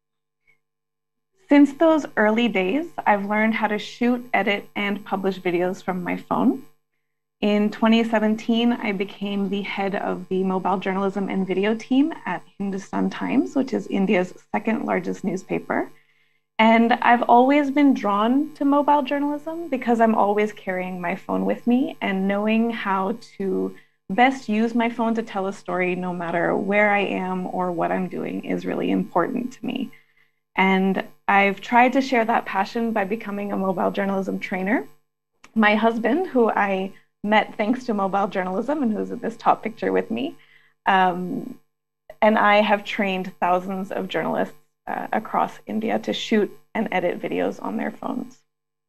Since those early days, I've learned how to shoot, edit, and publish videos from my phone. In twenty seventeen, I became the head of the mobile journalism and video team at Hindustan Times, which is India's second largest newspaper. And I've always been drawn to mobile journalism because I'm always carrying my phone with me, and knowing how to best use my phone to tell a story no matter where I am or what I'm doing is really important to me. And I've tried to share that passion by becoming a mobile journalism trainer. My husband, who I met thanks to mobile journalism and who's in this top picture with me, um, and I have trained thousands of journalists Uh, across India to shoot and edit videos on their phones.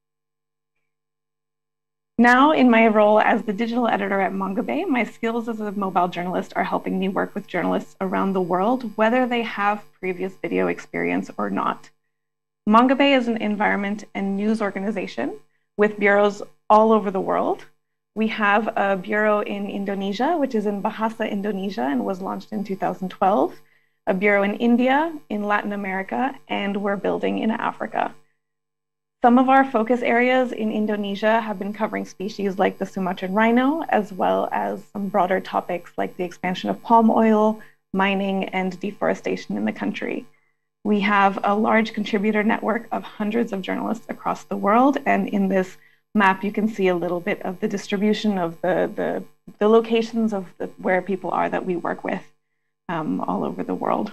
Now, in my role as the digital editor at Mongabay, my skills as a mobile journalist are helping me work with journalists around the world, whether they have previous video experience or not. Mongabay is an environment and news organization with bureaus all over the world. We have a bureau in Indonesia, which is in Bahasa Indonesia and was launched in two thousand twelve. A bureau in India, in Latin America, and we're building in Africa. Some of our focus areas in Indonesia have been covering species like the Sumatran rhino, as well as some broader topics like the expansion of palm oil, mining, and deforestation in the country. We have a large contributor network of hundreds of journalists across the world, and in this map you can see a little bit of the distribution of the, the, the locations of the, where people are that we work with. Um, all over the world.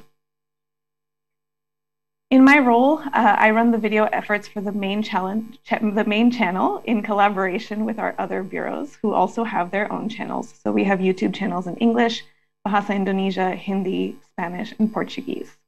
In my role, uh, I run the video efforts for the main challenge, ch the main channel in collaboration with our other bureaus who also have their own channels. So we have YouTube channels in English, Bahasa Indonesia, Hindi, Spanish, and Portuguese.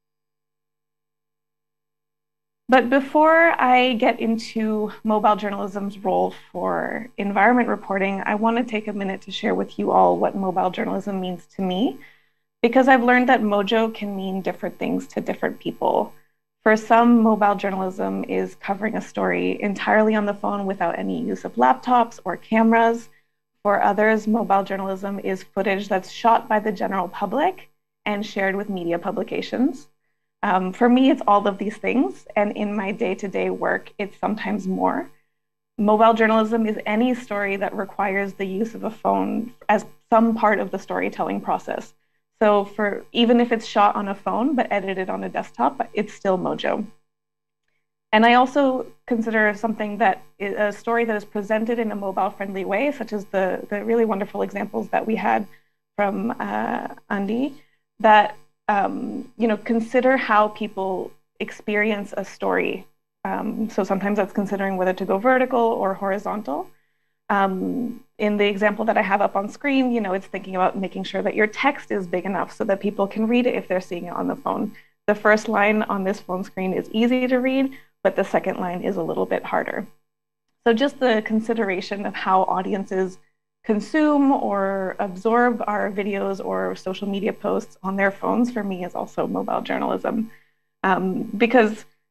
But before I get into mobile journalism's role for environment reporting, I want to take a minute to share with you all what mobile journalism means to me, because I've learned that Mojo can mean different things to different people. For some, mobile journalism is covering a story entirely on the phone without any use of laptops or cameras. For others, mobile journalism is footage that's shot by the general public and shared with media publications. Um, for me, it's all of these things, and in my day-to-day work, it's sometimes more. Mobile journalism is any story that requires the use of a phone as some part of the storytelling process. So for even if it's shot on a phone but edited on a desktop, it's still Mojo. And I also consider something that is a story that is presented in a mobile-friendly way, such as the, the really wonderful examples that we had from uh, Andy, that um, you know, consider how people experience a story. Um, so sometimes that's considering whether to go vertical or horizontal. Um, in the example that I have up on screen, you know, it's thinking about making sure that your text is big enough so that people can read it if they're seeing it on the phone. The first line on this phone screen is easy to read, but the second line is a little bit harder. So just the consideration of how audiences consume or absorb our videos or social media posts on their phones, for me, is also mobile journalism. Um, because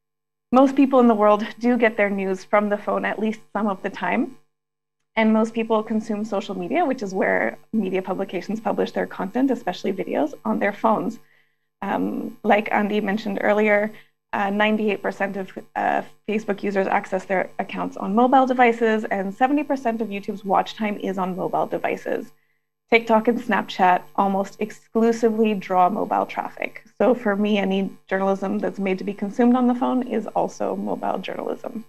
Most people in the world do get their news from the phone at least some of the time. And most people consume social media, which is where media publications publish their content, especially videos, on their phones. Um, like Andy mentioned earlier, uh, ninety-eight percent of uh, Facebook users access their accounts on mobile devices, and seventy percent of YouTube's watch time is on mobile devices. TikTok and Snapchat almost exclusively draw mobile traffic. So for me, any journalism that's made to be consumed on the phone is also mobile journalism.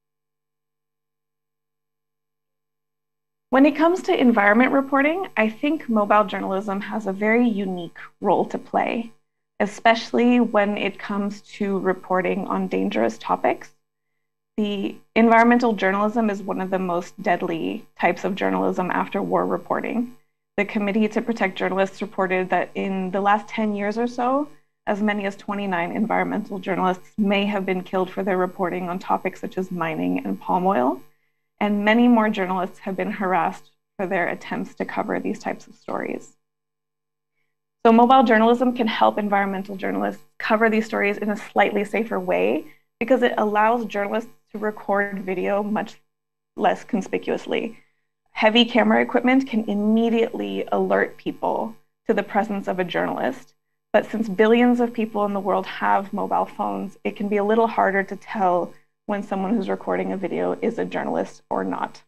When it comes to environment reporting, I think mobile journalism has a very unique role to play, especially when it comes to reporting on dangerous topics. The environmental journalism is one of the most deadly types of journalism after war reporting. The Committee to Protect Journalists reported that in the last ten years or so, as many as twenty-nine environmental journalists may have been killed for their reporting on topics such as mining and palm oil. And many more journalists have been harassed for their attempts to cover these types of stories. So mobile journalism can help environmental journalists cover these stories in a slightly safer way because it allows journalists to record video much less conspicuously. Heavy camera equipment can immediately alert people to the presence of a journalist. But since billions of people in the world have mobile phones, it can be a little harder to tell when someone who's recording a video is a journalist or not.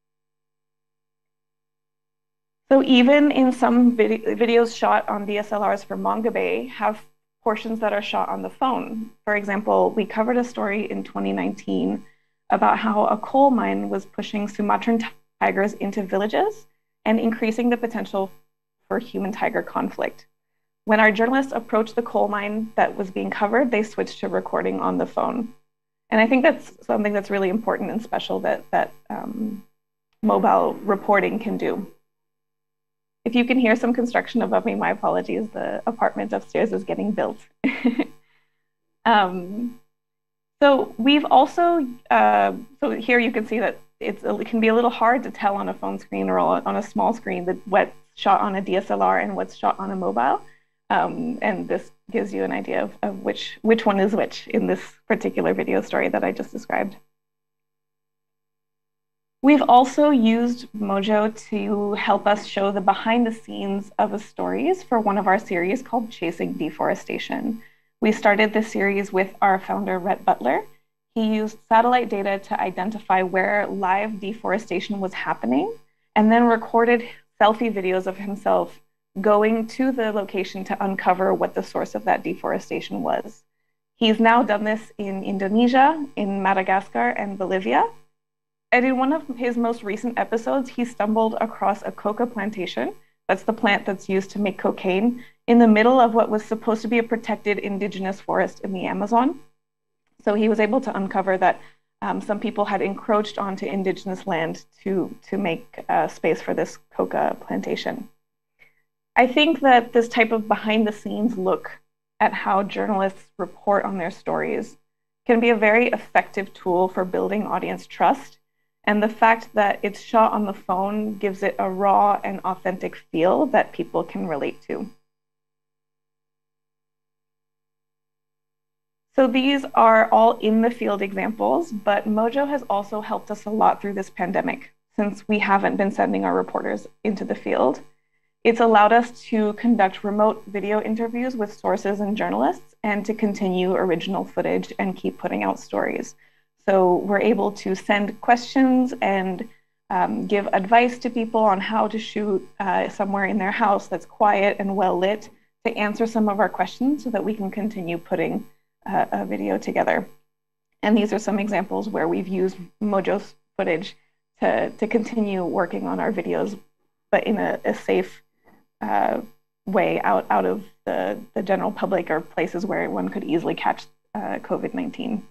So even in some vid videos shot on D S L Rs for Mongabay have portions that are shot on the phone. For example, we covered a story in twenty nineteen about how a coal mine was pushing Sumatran tigers into villages and increasing the potential for human-tiger conflict. When our journalists approached the coal mine that was being covered, they switched to recording on the phone. And I think that's something that's really important and special that, that um, mobile reporting can do. If you can hear some construction above me, my apologies. The apartment upstairs is getting built. um, so we've also, uh, so here you can see that it's, it can be a little hard to tell on a phone screen or on a small screen that what's shot on a D S L R and what's shot on a mobile. Um, and this gives you an idea of, of which, which one is which in this particular video story that I just described. We've also used Mojo to help us show the behind the scenes of the stories for one of our series called Chasing Deforestation. We started this series with our founder, Rhett Butler. He used satellite data to identify where live deforestation was happening and then recorded selfie videos of himself going to the location to uncover what the source of that deforestation was. He's now done this in Indonesia, in Madagascar, and Bolivia. And in one of his most recent episodes, he stumbled across a coca plantation. That's the plant that's used to make cocaine in the middle of what was supposed to be a protected indigenous forest in the Amazon. So he was able to uncover that um, some people had encroached onto indigenous land to, to make uh, space for this coca plantation. I think that this type of behind the scenes look at how journalists report on their stories can be a very effective tool for building audience trust. And the fact that it's shot on the phone gives it a raw and authentic feel that people can relate to. So these are all in the field examples, but Mojo has also helped us a lot through this pandemic since we haven't been sending our reporters into the field. It's allowed us to conduct remote video interviews with sources and journalists and to continue original footage and keep putting out stories. So we're able to send questions and um, give advice to people on how to shoot uh, somewhere in their house that's quiet and well lit to answer some of our questions so that we can continue putting uh, a video together. And these are some examples where we've used Mojo's footage to, to continue working on our videos, but in a, a safe uh, way out, out of the, the general public or places where one could easily catch uh, COVID nineteen.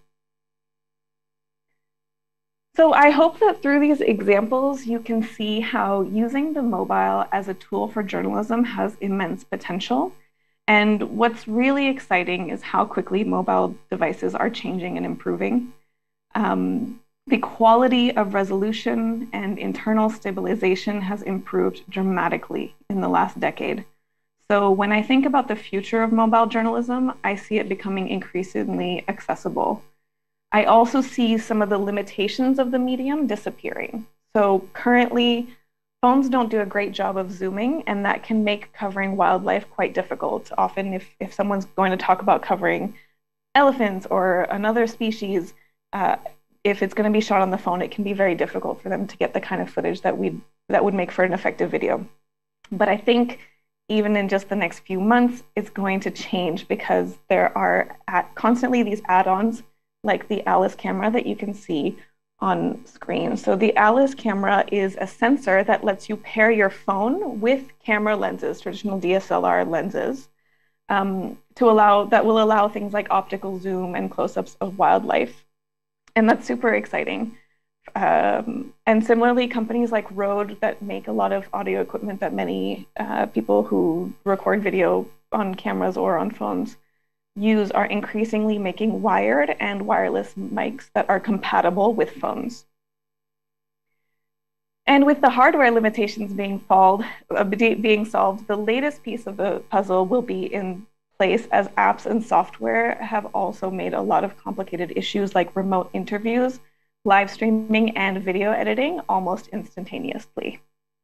So I hope that through these examples, you can see how using the mobile as a tool for journalism has immense potential. And what's really exciting is how quickly mobile devices are changing and improving. Um, the quality of resolution and internal stabilization has improved dramatically in the last decade. So when I think about the future of mobile journalism, I see it becoming increasingly accessible. I also see some of the limitations of the medium disappearing. So currently, phones don't do a great job of zooming, and that can make covering wildlife quite difficult. Often, if, if someone's going to talk about covering elephants or another species, uh, if it's going to be shot on the phone, it can be very difficult for them to get the kind of footage that we that would make for an effective video. But I think even in just the next few months, it's going to change because there are at, constantly these add-ons like the Alice camera that you can see on screen. So the Alice camera is a sensor that lets you pair your phone with camera lenses, traditional D S L R lenses, um, to allow that will allow things like optical zoom and close-ups of wildlife. And that's super exciting. Um, and similarly, companies like Rode that make a lot of audio equipment that many uh, people who record video on cameras or on phones use are increasingly making wired and wireless mics that are compatible with phones. And with the hardware limitations being solved, uh, being solved, the latest piece of the puzzle will be in place as apps and software have also made a lot of complicated issues like remote interviews, live streaming, and video editing almost instantaneously.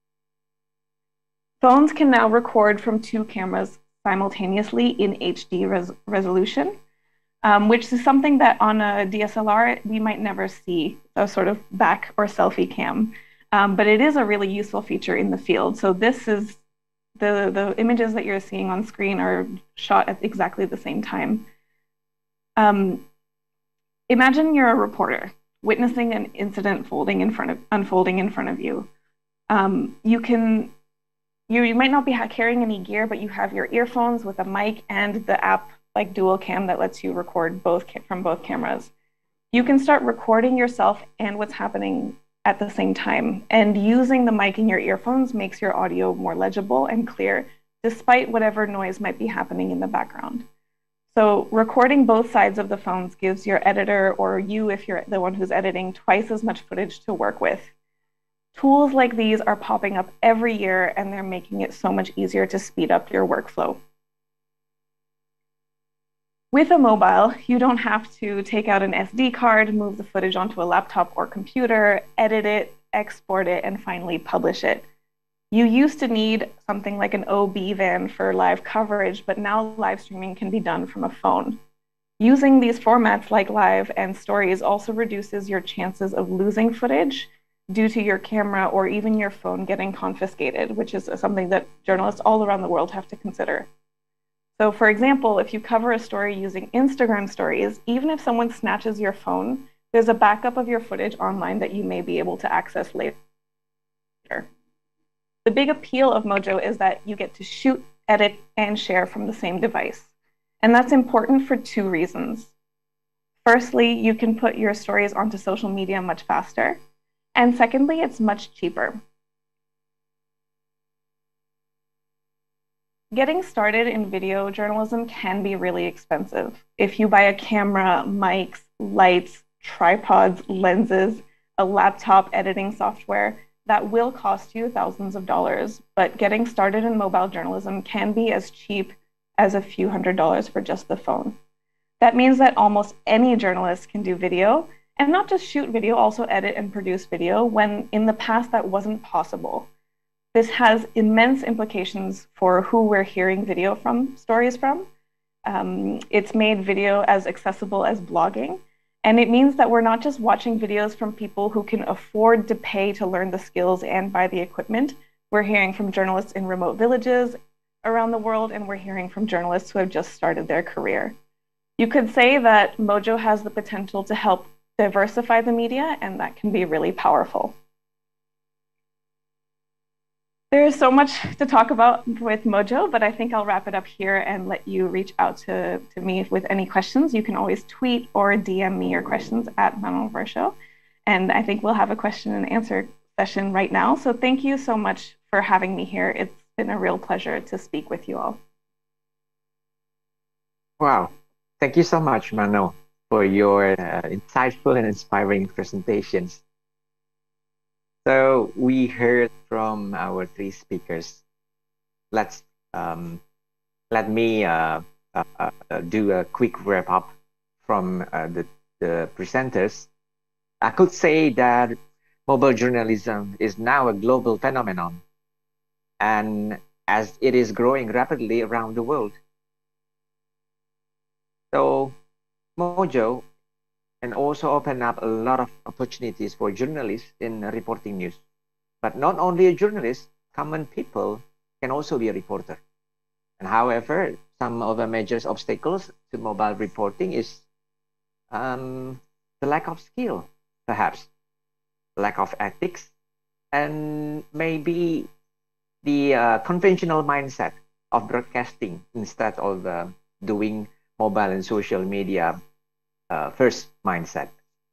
Phones can now record from two cameras simultaneously in H D res resolution, um, which is something that on a D S L R we might never see, a sort of back or selfie cam. Um, but it is a really useful feature in the field. So this is, the, the images that you're seeing on screen are shot at exactly the same time. Um, imagine you're a reporter witnessing an incident folding in front of, unfolding in front of you. Um, you can, you, you might not be carrying any gear, but you have your earphones with a mic and the app like Dual Cam that lets you record both from both cameras. You can start recording yourself and what's happening at the same time. And using the mic in your earphones makes your audio more legible and clear, despite whatever noise might be happening in the background. So recording both sides of the phones gives your editor, or you if you're the one who's editing, twice as much footage to work with. Tools like these are popping up every year, and they're making it so much easier to speed up your workflow. With a mobile, you don't have to take out an S D card, move the footage onto a laptop or computer, edit it, export it, and finally publish it. You used to need something like an O B van for live coverage, but now live streaming can be done from a phone. Using these formats like Live and Stories also reduces your chances of losing footage due to your camera or even your phone getting confiscated, which is something that journalists all around the world have to consider. So for example, if you cover a story using Instagram Stories, even if someone snatches your phone, there's a backup of your footage online that you may be able to access later. The big appeal of Mojo is that you get to shoot, edit, and share from the same device. And that's important for two reasons. Firstly, you can put your stories onto social media much faster. And secondly, it's much cheaper. Getting started in video journalism can be really expensive. If you buy a camera, mics, lights, tripods, lenses, a laptop editing software, that will cost you thousands of dollars. But getting started in mobile journalism can be as cheap as a few hundred dollars for just the phone. That means that almost any journalist can do video, and not just shoot video, also edit and produce video, when in the past that wasn't possible. This has immense implications for who we're hearing video from, stories from. Um, it's made video as accessible as blogging. And it means that we're not just watching videos from people who can afford to pay to learn the skills and buy the equipment. We're hearing from journalists in remote villages around the world, and we're hearing from journalists who have just started their career. You could say that Mojo has the potential to help diversify the media, and that can be really powerful. There is so much to talk about with Mojo, but I think I'll wrap it up here and let you reach out to, to me with any questions. You can always tweet or D M me your questions at Manon Varsho. And I think we'll have a question and answer session right now. So thank you so much for having me here. It's been a real pleasure to speak with you all. Wow. Thank you so much, Manon, for your uh, insightful and inspiring presentations. So we heard from our three speakers. Let's um, let me uh, uh, uh, do a quick wrap up from uh, the the presenters, I could say that mobile journalism is now a global phenomenon, and as it is growing rapidly around the world. So Mojo can also open up a lot of opportunities for journalists in reporting news. But not only a journalist, common people can also be a reporter. And however, some of the major obstacles to mobile reporting is um, the lack of skill, perhaps, lack of ethics, and maybe the uh, conventional mindset of broadcasting instead of uh, doing mobile and social media uh, first mindset.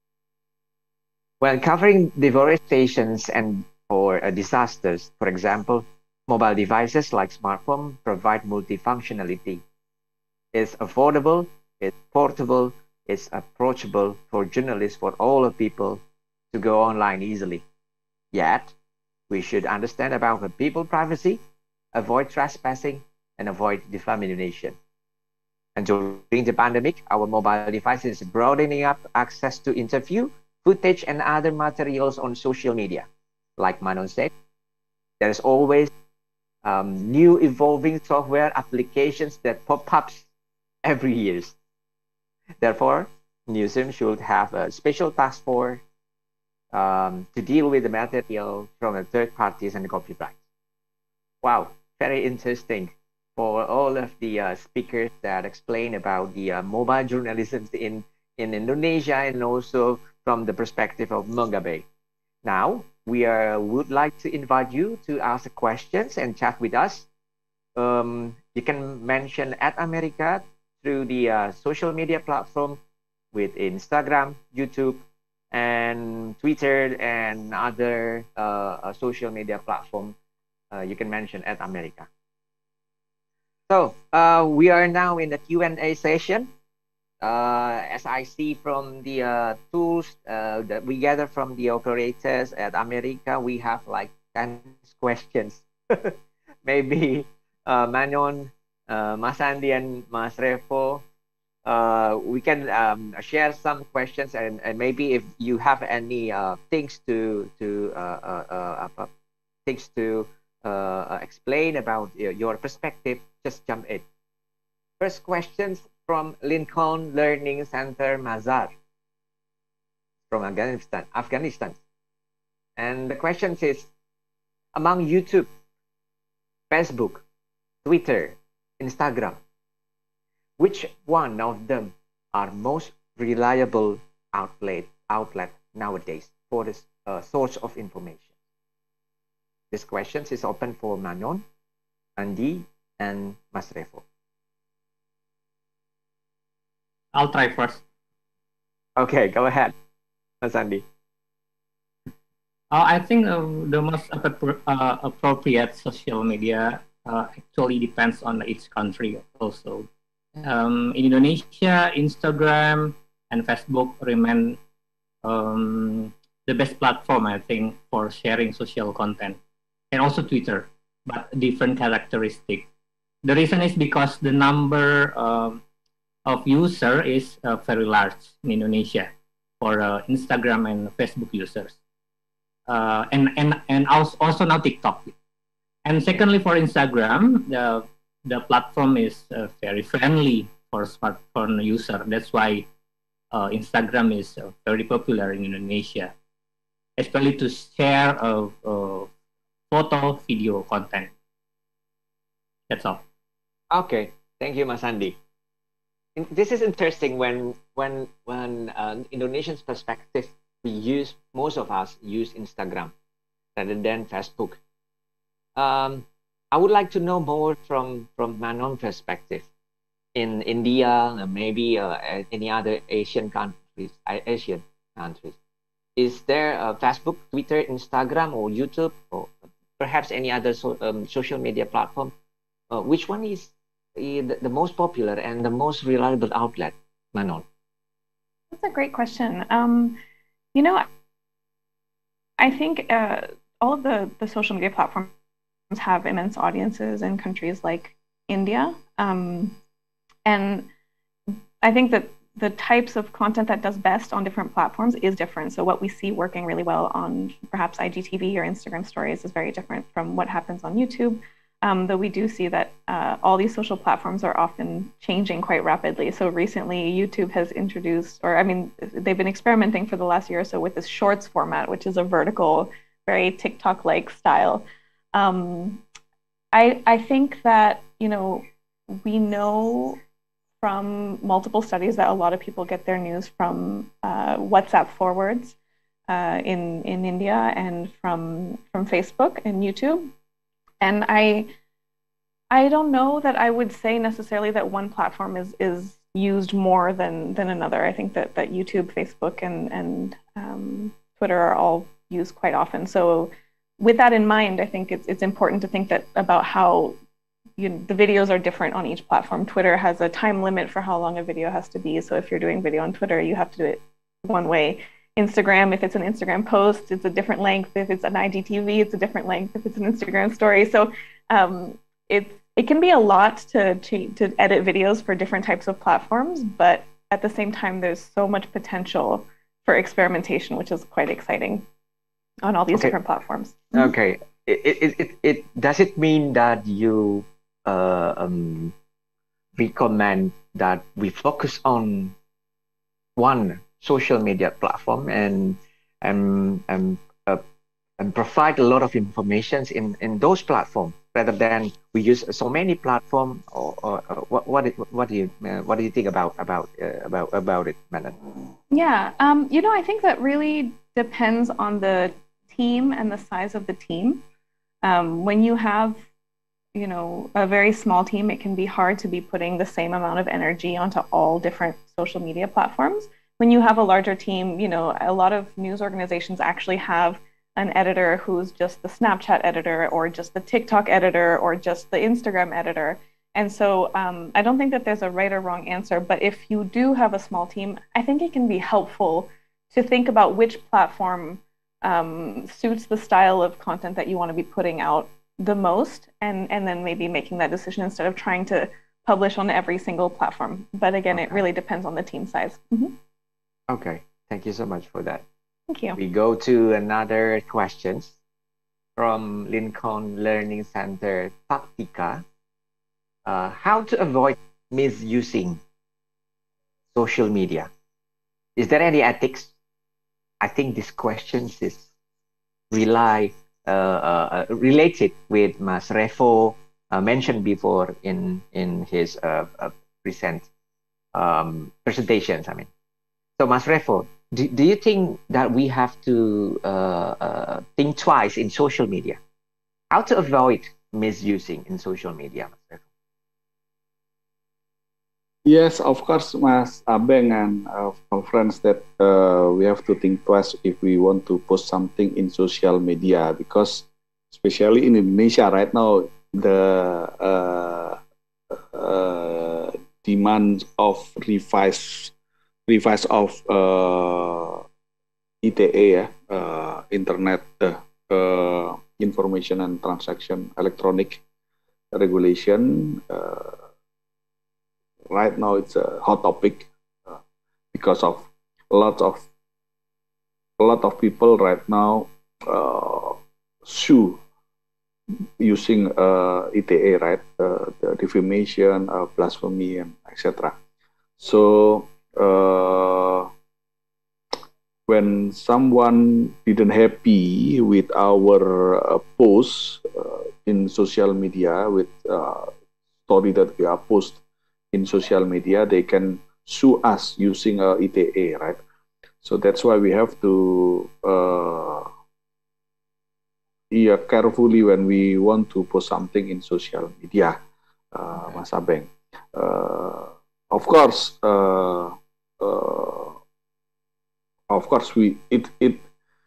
When covering deforestations and or uh, disasters, for example, mobile devices like smartphone provide multifunctionality. It's affordable, it's portable, it's approachable for journalists, for all of people to go online easily. Yet, we should understand about the people privacy, avoid trespassing, and avoid defamation. And during the pandemic, our mobile devices broadening up access to interview, footage, and other materials on social media. Like Manon said, there's always um, new evolving software applications that pop up every year. Therefore, newsroom should have a special task force um, to deal with the material from the third parties and the copyright. Wow, very interesting for all of the uh, speakers that explain about the uh, mobile journalism in, in Indonesia and also from the perspective of Mongabay. Now, we are, would like to invite you to ask questions and chat with us. Um, you can mention at America through the uh, social media platform with Instagram, YouTube, and Twitter, and other uh, uh, social media platform. Uh, you can mention at America. So uh, we are now in the Q and A session. Uh, as I see from the uh, tools uh, that we gather from the operators at America, we have like ten questions. Maybe uh, Manon, uh, Mas Andi, and Mas Revo, uh, we can um, share some questions, and, and maybe if you have any uh, things to to uh, uh, uh, things to uh, explain about your perspective, just jump in. First questions from Lincoln Learning Center Mazar from Afghanistan. Afghanistan. And the question is, among YouTube, Facebook, Twitter, Instagram, which one of them are most reliable outlet, outlet nowadays for this uh, source of information? This question is open for Manon, Andi, and Mas Revo. I'll try first. Okay, go ahead, Mas Andi. Uh, I think uh, the most uh, appropriate social media uh, actually depends on each country also. Um, in Indonesia, Instagram and Facebook remain um, the best platform, I think, for sharing social content, and also Twitter, but different characteristic. The reason is because the number um, of user is uh, very large in Indonesia for uh, Instagram and Facebook users, uh, and and and also, also now TikTok. And secondly, for Instagram, the the platform is uh, very friendly for smartphone user. That's why uh, Instagram is uh, very popular in Indonesia, especially to share of uh, photo, video content. That's all. Okay, thank you, Mas Andi. This is interesting when when when uh, Indonesian's perspective, we use, most of us use Instagram rather than Facebook. Um, I would like to know more from from Manon perspective. In India, maybe uh, any other Asian countries, Asian countries, is there a Facebook, Twitter, Instagram, or YouTube, or perhaps any other so, um, social media platform? Uh, which one is the, the most popular and the most reliable outlet, Manon? That's a great question. Um, you know, I think uh, all of the, the social media platforms have immense audiences in countries like India. Um, and I think that the types of content that does best on different platforms is different. So what we see working really well on perhaps I G T V or Instagram stories is very different from what happens on YouTube. Um, though we do see that uh, all these social platforms are often changing quite rapidly. So recently YouTube has introduced, or I mean, they've been experimenting for the last year or so with this shorts format, which is a vertical, very TikTok-like style. Um, I, I think that, you know, we know from multiple studies that a lot of people get their news from uh, WhatsApp forwards uh, in, in India and from, from Facebook and YouTube. And I, I don't know that I would say necessarily that one platform is is used more than than another. I think that that YouTube, Facebook, and and um, Twitter are all used quite often. So, with that in mind, I think it's it's important to think that about how you know, the videos are different on each platform. Twitter has a time limit for how long a video has to be. So if you're doing video on Twitter, you have to do it one way. Instagram, if it's an Instagram post, it's a different length. If it's an I G T V, it's a different length. If it's an Instagram story, so um, it it can be a lot to, to to edit videos for different types of platforms. But at the same time, there's so much potential for experimentation, which is quite exciting on all these Okay. different platforms. Okay. It, it, it, it, does it mean that you uh, um, recommend that we focus on one social media platform and and and, uh, and provide a lot of information in, in those platforms rather than we use so many platforms? Or, or, or what what what do you uh, what do you think about about uh, about about it, Manan? Yeah, um, you know, I think that really depends on the team and the size of the team. Um, when you have, you know, a very small team, it can be hard to be putting the same amount of energy onto all different social media platforms. When you have a larger team, you know, a lot of news organizations actually have an editor who's just the Snapchat editor or just the TikTok editor or just the Instagram editor. And so um, I don't think that there's a right or wrong answer, but if you do have a small team, I think it can be helpful to think about which platform um, suits the style of content that you want to be putting out the most, and, and then maybe making that decision instead of trying to publish on every single platform. But again, it really depends on the team size. Mm-hmm. Okay, thank you so much for that. Thank you. We go to another question from Lincoln Learning Center, Taktika. Uh, how to avoid misusing social media? Is there any ethics? I think this question is rely uh, uh, related with Mas Revo uh, mentioned before in in his uh, uh, present um, presentations. I mean, so Mas Revo, do, do you think that we have to uh, uh, think twice in social media? How to avoid misusing in social media, Mas Revo? Yes, of course, Mas Abeng and uh, our friends, that uh, we have to think twice if we want to post something in social media, because especially in Indonesia right now, the uh, uh, demand of revise revise of uh, I T A, ya, uh, Internet uh, uh, Information and Transaction Electronic Regulation. Uh, Right now, it's a hot topic uh, because of a lot of a lot of people right now uh, sue using uh, I T A, right? Uh, the defamation, uh, blasphemy, and et cetera. So uh, when someone didn't happy with our uh, post uh, in social media, with uh, story that we are post in social media, they can sue us using uh, I T A, right? So that's why we have to uh, yeah, carefully when we want to post something in social media, uh, Mas Abeng. Uh, of course, uh, uh, of course, we it it.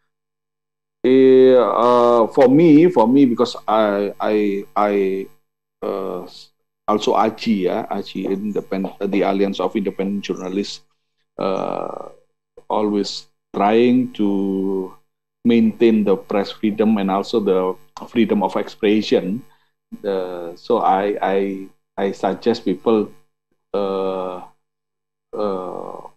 Uh, for me, for me, because I I I uh, also A G I, yeah, A G I, independent, the Alliance of Independent Journalists, uh, always trying to maintain the press freedom and also the freedom of expression. Uh, so I I I suggest people uh, uh,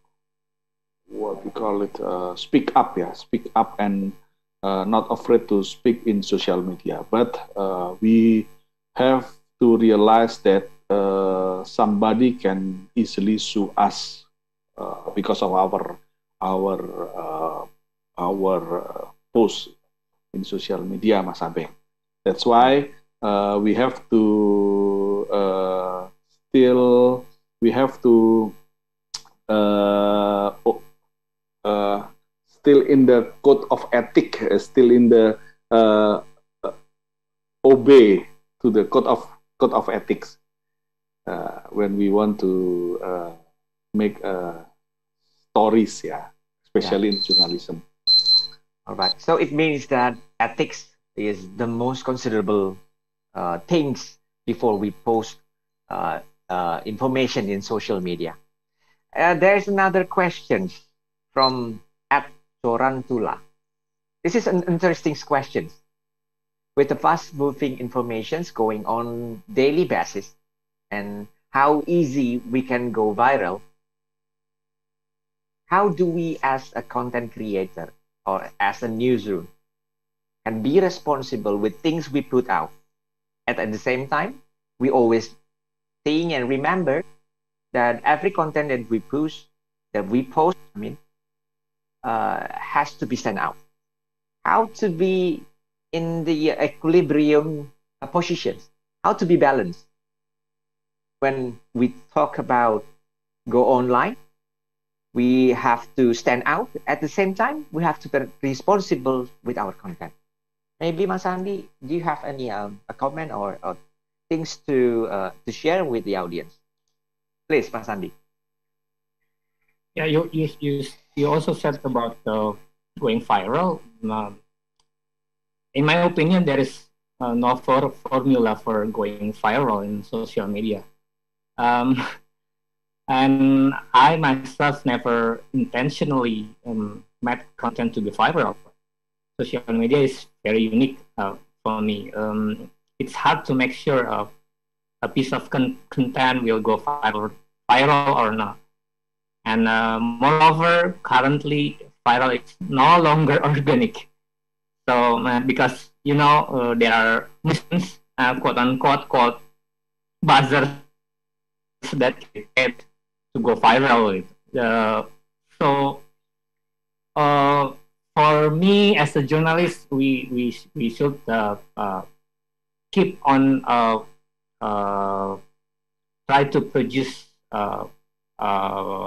call it uh, speak up, yeah, speak up and uh, not afraid to speak in social media. But uh, we have to realize that uh, somebody can easily sue us uh, because of our our uh, our uh, post in social media, Mas Abeng. That's why uh, we have to uh, still we have to uh, uh, still in the code of ethic, uh, still in the uh, uh, obey to the code of code of ethics uh, when we want to uh, make uh, stories, yeah, especially yeah. in journalism. All right. So it means that ethics is the most considerable uh, things before we post uh, uh, information in social media. Uh, there's another question from at Torantula. This is an interesting question. With the fast-moving informations going on daily basis and how easy we can go viral, how do we as a content creator or as a newsroom can be responsible with things we put out? And at the same time, we always think and remember that every content that we push, that we post, I mean, uh, has to be sent out. How to be in the equilibrium uh, positions, how to be balanced. When we talk about go online, we have to stand out. At the same time, we have to be responsible with our content. Maybe Mas Andi, do you have any um, a comment or, or things to uh, to share with the audience? Please, Mas Andi. Yeah, you you you, you also said about uh, going viral. Um, in my opinion, there is uh, no for formula for going viral in social media. Um, and I myself never intentionally um, made content to be viral. Social media is very unique uh, for me. Um, it's hard to make sure uh, a piece of con content will go viral, viral or not. And uh, moreover, currently, viral is no longer organic. So, uh, because, you know, uh, there are missions, uh, quote unquote, called buzzers that get to go viral with. Uh, so, uh, for me as a journalist, we we we should uh, uh, keep on uh, uh, try to produce uh, uh,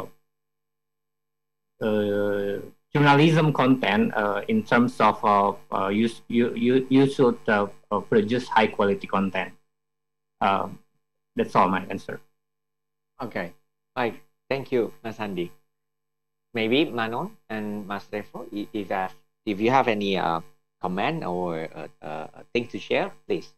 uh, journalism content uh, in terms of uh, uh, you you you you should uh, uh, produce high quality content. Uh, that's all my answer. Okay, like thank you, Mas Andi. Maybe Manon and Mas Revo, if that if you have any uh, comment or uh, uh, thing to share, please.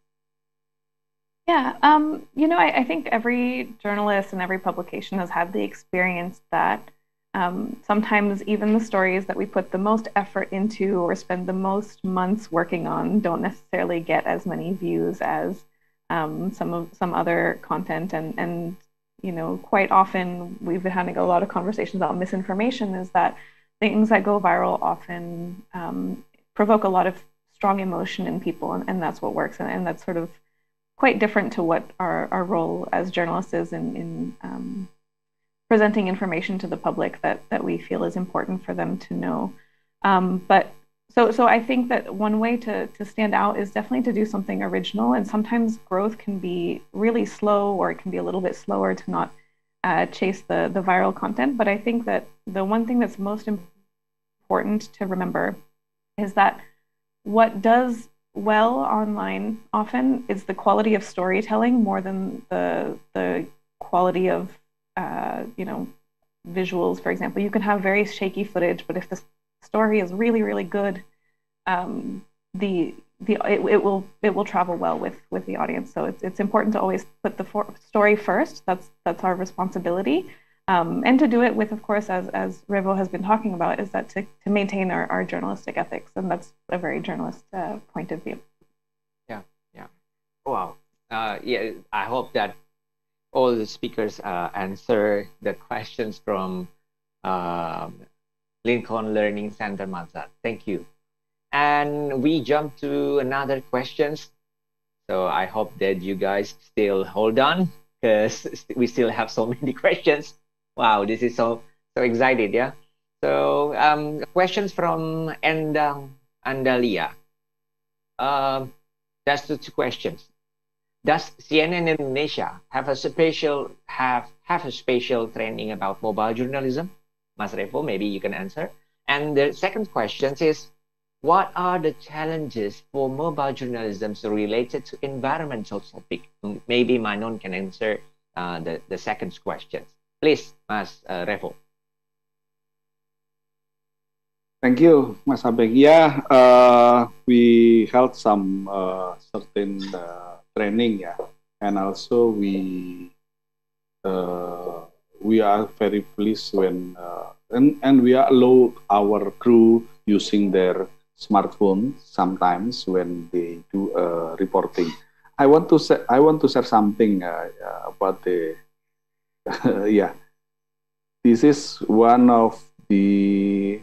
Yeah, um, you know, I, I think every journalist and every publication has had the experience that um, sometimes even the stories that we put the most effort into or spend the most months working on don't necessarily get as many views as um, some of some other content, and and you know, quite often we've been having a lot of conversations about misinformation, is that things that go viral often um, provoke a lot of strong emotion in people, and, and that's what works, and, and that's sort of quite different to what our, our role as journalists is in, in um, presenting information to the public that, that we feel is important for them to know. Um, but so so I think that one way to, to stand out is definitely to do something original, and sometimes growth can be really slow, or it can be a little bit slower to not uh, chase the, the viral content. But I think that the one thing that's most important to remember is that what does well online often is the quality of storytelling more than the the quality of uh, you know, visuals. For example, you can have very shaky footage, but if the story is really really good, um, the the it, it will it will travel well with with the audience. So it's it's important to always put the for story first. That's that's our responsibility, um, and to do it with, of course, as as Revo has been talking about, is that to to maintain our, our journalistic ethics, and that's a very journalist uh, point of view. Yeah, yeah. Wow. Uh, yeah. I hope that all the speakers uh, answer the questions from um, Lincoln Learning Center, Makassar. Thank you. And we jump to another questions. So I hope that you guys still hold on, because we still have so many questions. Wow, this is so so excited, yeah. So um, questions from Endang Andalia. Um, that's the two questions. Does C N N Indonesia have a special have have a special training about mobile journalism? Mas Revo, maybe you can answer. And the second question is, what are the challenges for mobile journalism related to environmental topic? Maybe Manon can answer uh, the the second question. Please, Mas uh, Revo. Thank you, Mas Abeng. Yeah, uh, we held some uh, certain uh, training, yeah, and also we uh, we are very pleased when uh, and and we allow our crew using their smartphone sometimes when they do uh, reporting. I want to say I want to share something uh, uh, about the yeah. This is one of the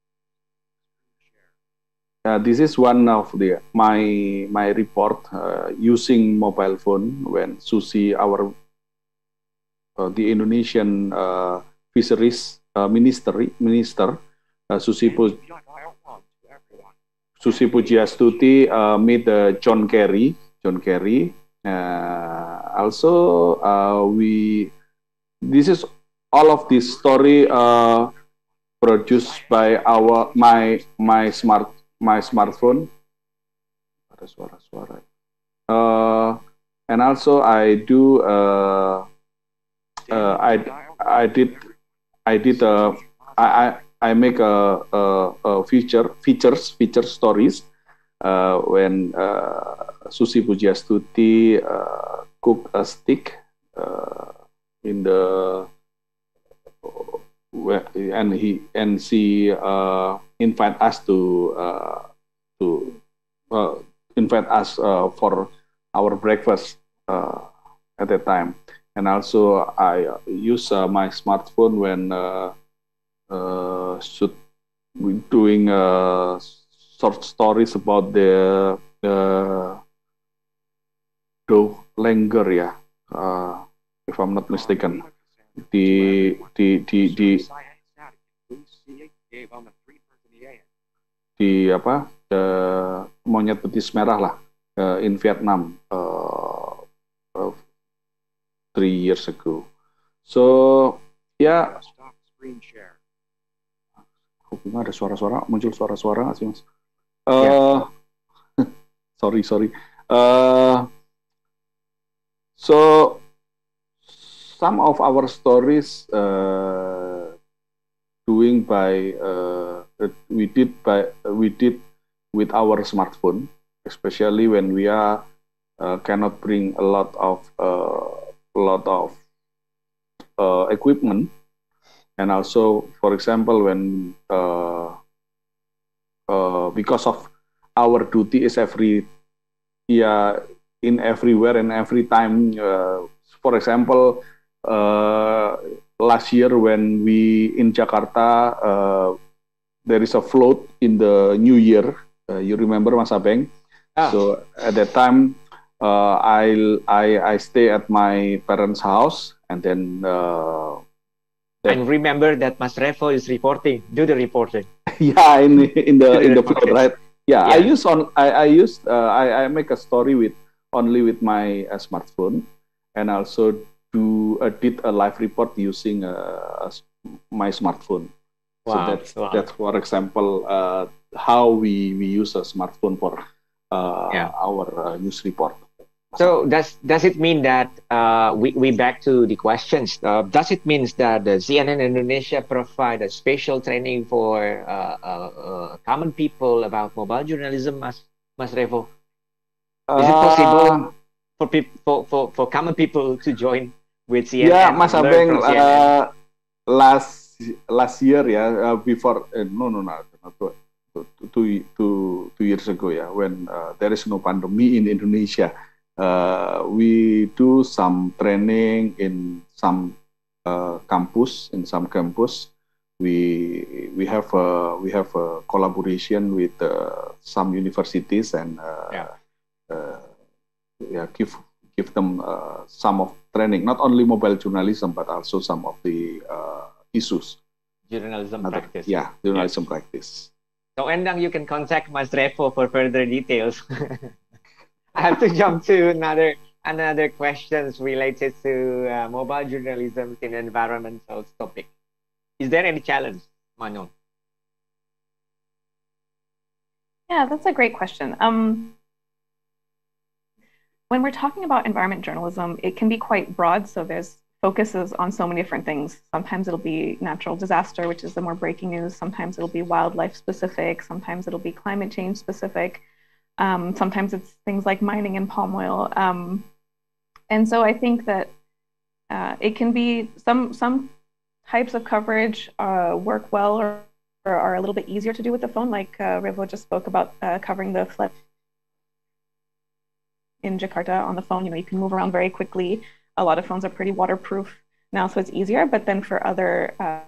Uh, this is one of the my my report uh, using mobile phone when Susi, our uh, the Indonesian uh, fisheries uh, ministry minister uh, Susi Pu Susi Pujiastuti uh, meet uh, John Kerry John Kerry. Uh, also, uh, we this is all of this story uh, produced by our my my smart. my smartphone. Ada suara-suara. Uh, and also I do. Uh, uh, I I did. I did. Uh, I I I make a, a, a feature features feature stories. Uh, when uh, Susi Pujiastuti uh, cook a steak uh, in the. And he and she uh, invite us to uh, to uh, invite us uh, for our breakfast uh, at that time, and also I use uh, my smartphone when uh, uh, shoot doing uh, short stories about the uh, Doe Langer, yeah, uh, if I'm not mistaken. Di di di di di apa uh, monyet betis merah lah uh, in Vietnam uh, uh, three years ago. So ya, yeah. Kok ada suara-suara, muncul suara-suara nggak sih Mas? Uh, yeah. sorry sorry. Uh, so some of our stories uh, doing by uh, we did by we did with our smartphone, especially when we are uh, cannot bring a lot of uh, a lot of uh, equipment, and also, for example, when uh, uh, because of our duty is every yeah in everywhere and every time. Uh, for example. Uh, last year when we in Jakarta uh, there is a float in the New Year. Uh, you remember Mas Abeng? Ah. So at that time uh, I I I stay at my parents' house, and then. Uh, and remember that Mas Revo is reporting. Do the reporting. yeah, in in the in the float, right? Yeah, yeah, I use on I I used uh, I I make a story with only with my uh, smartphone, and also. To uh, did a live report using uh, my smartphone. Wow. So that's wow. that's for example uh, how we we use a smartphone for uh, yeah. our uh, news report. So does does it mean that uh, we we back to the questions? Uh, does it mean that the C N N Indonesia provide a special training for uh, uh, uh, common people about mobile journalism, Mas Mas Revo? Is it possible for people for, for for common people to join? With C N N, yeah, Mas Abeng, uh, last last year ya, uh, before uh, no no no, no two, two, two, two years ago ya, when uh, there is no pandemic in Indonesia, uh, we do some training in some uh, campus, in some campus we we have a, we have a collaboration with uh, some universities and uh, Yeah. uh, yeah, give give them uh, some of training, not only mobile journalism but also some of the uh, issues. Journalism Other- practice. Yeah, journalism practice. So Endang, you can contact Mas Revo for further details. I have to jump to another another questions related to uh, mobile journalism in environmental topic. Is there any challenge, Manon? Yeah, that's a great question. Um, when we're talking about environment journalism, it can be quite broad. So there's focuses on so many different things. Sometimes it'll be natural disaster, which is the more breaking news. Sometimes it'll be wildlife specific. Sometimes it'll be climate change specific. Um, sometimes it's things like mining and palm oil. Um, and so I think that uh, it can be some some types of coverage uh, work well or, or are a little bit easier to do with the phone, like uh, Revo just spoke about uh, covering the flood in Jakarta on the phone. You know, you can move around very quickly. A lot of phones are pretty waterproof now, so it's easier. But then for other uh,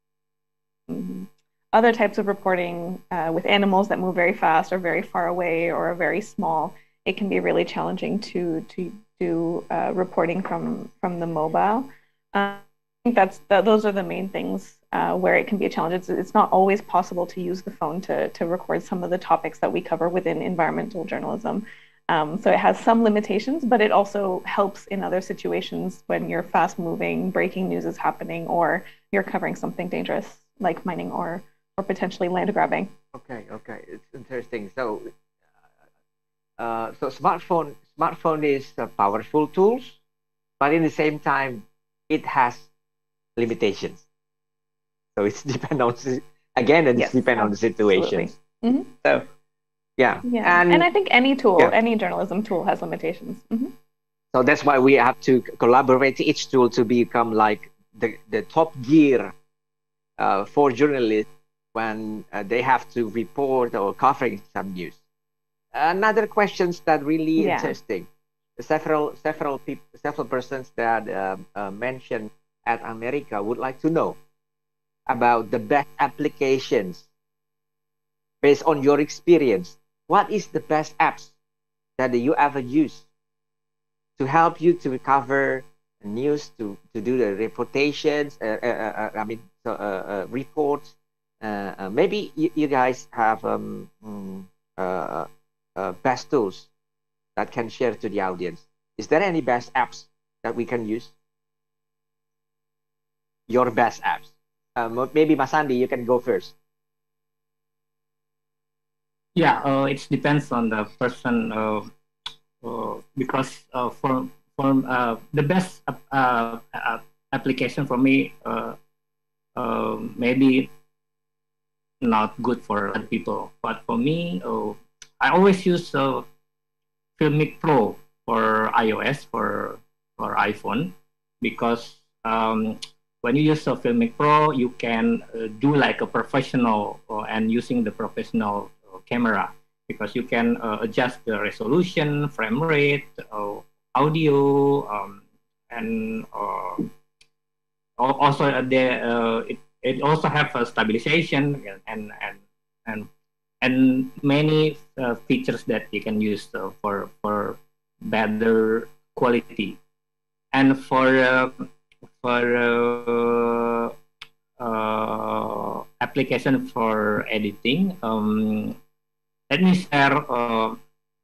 other types of reporting uh, with animals that move very fast or very far away or are very small, it can be really challenging to to do uh, reporting from from the mobile. Uh, I think that's the, those are the main things uh, where it can be a challenge. It's, it's not always possible to use the phone to to record some of the topics that we cover within environmental journalism. Um, so it has some limitations, but it also helps in other situations when you're fast-moving, breaking news is happening, or you're covering something dangerous like mining or or potentially land grabbing. Okay, okay, it's interesting. So, uh, so smartphone smartphone is a powerful tools, but in the same time, it has limitations. So it's depend on again, it's Yes, depend on the situation. Mhm. So, yeah, Yeah, and, and I think any tool, yeah. any journalism tool has limitations. Mhm. so that's why we have to collaborate each tool to become like the the top gear uh, for journalists when uh, they have to report or covering some news. Another questions that really Yeah. interesting. Several several people, several persons that um, uh, mentioned at America would like to know about the best applications based on your experience. What is the best apps that you ever use to help you to recover news, to to do the reportations? Uh, uh, uh, I mean, so, uh, uh, reports. Uh, uh, maybe you, you guys have um, mm, uh, uh, best tools that can share to the audience. Is there any best apps that we can use? Your best apps. Um, maybe Mas Andi, you can go first. Yeah, uh, it depends on the person uh, uh, because uh, for for uh, the best uh, uh, application for me uh, uh, maybe not good for other people, but for me, uh, I always use uh, Filmic Pro for iOS for for iPhone because um, when you use a Filmic Pro, you can uh, do like a professional uh, and using the professional uh, camera because you can uh, adjust the resolution, frame rate, uh, audio, um, and uh, al- also uh, the uh, it, it also have a stabilization and and and and many uh, features that you can use uh, for for better quality. And for uh, for uh, uh, application for editing, um, let me share. Uh,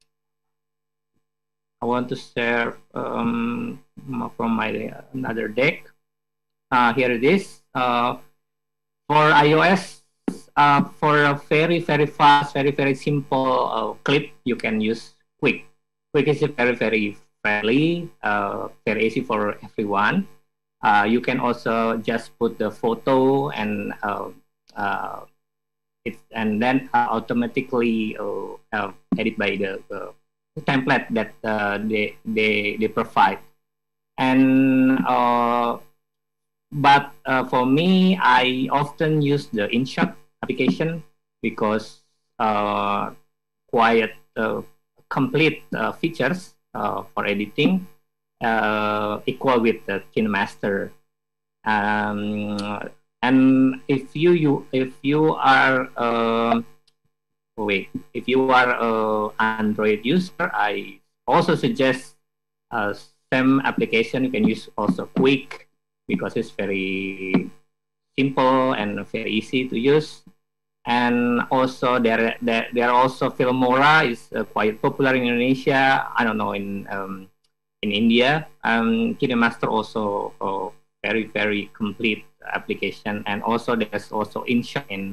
I want to share um, from my another deck. Uh, here it is. Uh, for iOS, uh, for a very very fast, very very simple uh, clip, you can use Quick. Quick is very very friendly, uh, very easy for everyone. Uh, you can also just put the photo and uh, uh, it, and then uh, automatically uh, uh, edit by the uh, template that uh, they they they provide. And uh, but uh, for me, I often use the InShot application because uh, quite uh, complete uh, features uh, for editing uh, equal with the KineMaster. Um, And if you you if you are uh, wait if you are a Android user, I also suggest uh, same application. You can use also Quick because it's very simple and very easy to use. And also there there, there are also Filmora is uh, quite popular in Indonesia. I don't know in um, in India. Um, KineMaster also uh, very very complete application, and also there's also InShot in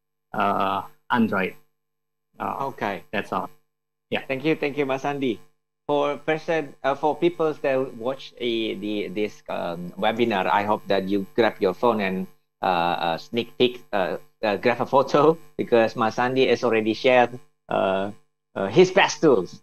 uh, Android. Uh, okay, that's all. Yeah. Thank you, thank you, Mas Andi. For person, uh, for people that watch a, the this um, webinar, I hope that you grab your phone and uh, uh, sneak peek, uh, uh, grab a photo, because Mas Andi has already shared uh, uh, his best tools.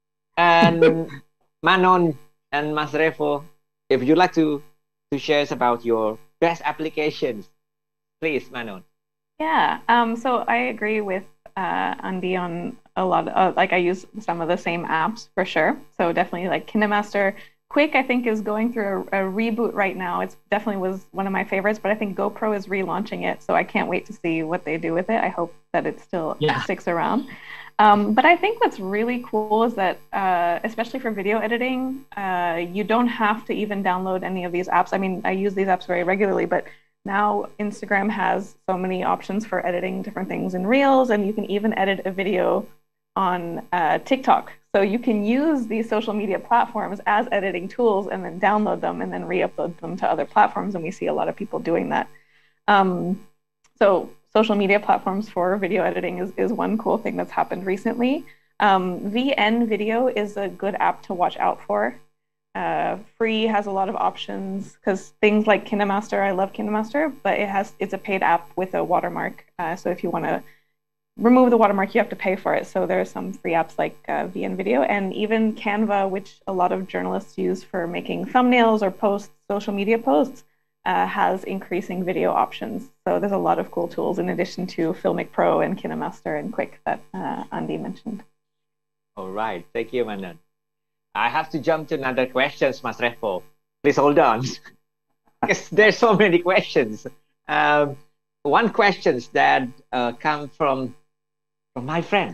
And Manon and Mas Revo, if you'd like to to share about your best applications, please, Manon. Yeah, um, so I agree with uh, Andi on a lot of, uh, like I use some of the same apps for sure. So definitely like KineMaster. Quick, I think, is going through a, a reboot right now. It's definitely was one of my favorites, but I think GoPro is relaunching it. So I can't wait to see what they do with it. I hope that it still yeah. sticks around. Um, but I think what's really cool is that, uh, especially for video editing, uh, you don't have to even download any of these apps. I mean, I use these apps very regularly, but now Instagram has so many options for editing different things in Reels, and you can even edit a video on uh, TikTok. So you can use these social media platforms as editing tools and then download them and then re-upload them to other platforms. And we see a lot of people doing that. Um, so social media platforms for video editing is, is one cool thing that's happened recently. Um, V N Video is a good app to watch out for. Uh, free, has a lot of options, because things like KineMaster, I love KineMaster, but it has it's a paid app with a watermark. Uh, so if you want to remove the watermark, you have to pay for it. So there are some free apps like uh, V N Video, and even Canva, which a lot of journalists use for making thumbnails or posts, social media posts, uh, has increasing video options. So there's a lot of cool tools in addition to Filmic Pro and KineMaster and Quick that uh, Andi mentioned. All right, thank you, Manon. I have to jump to another questions, Mas Revo. Please hold on, because there's so many questions. Um, one questions that uh, come from from my friend.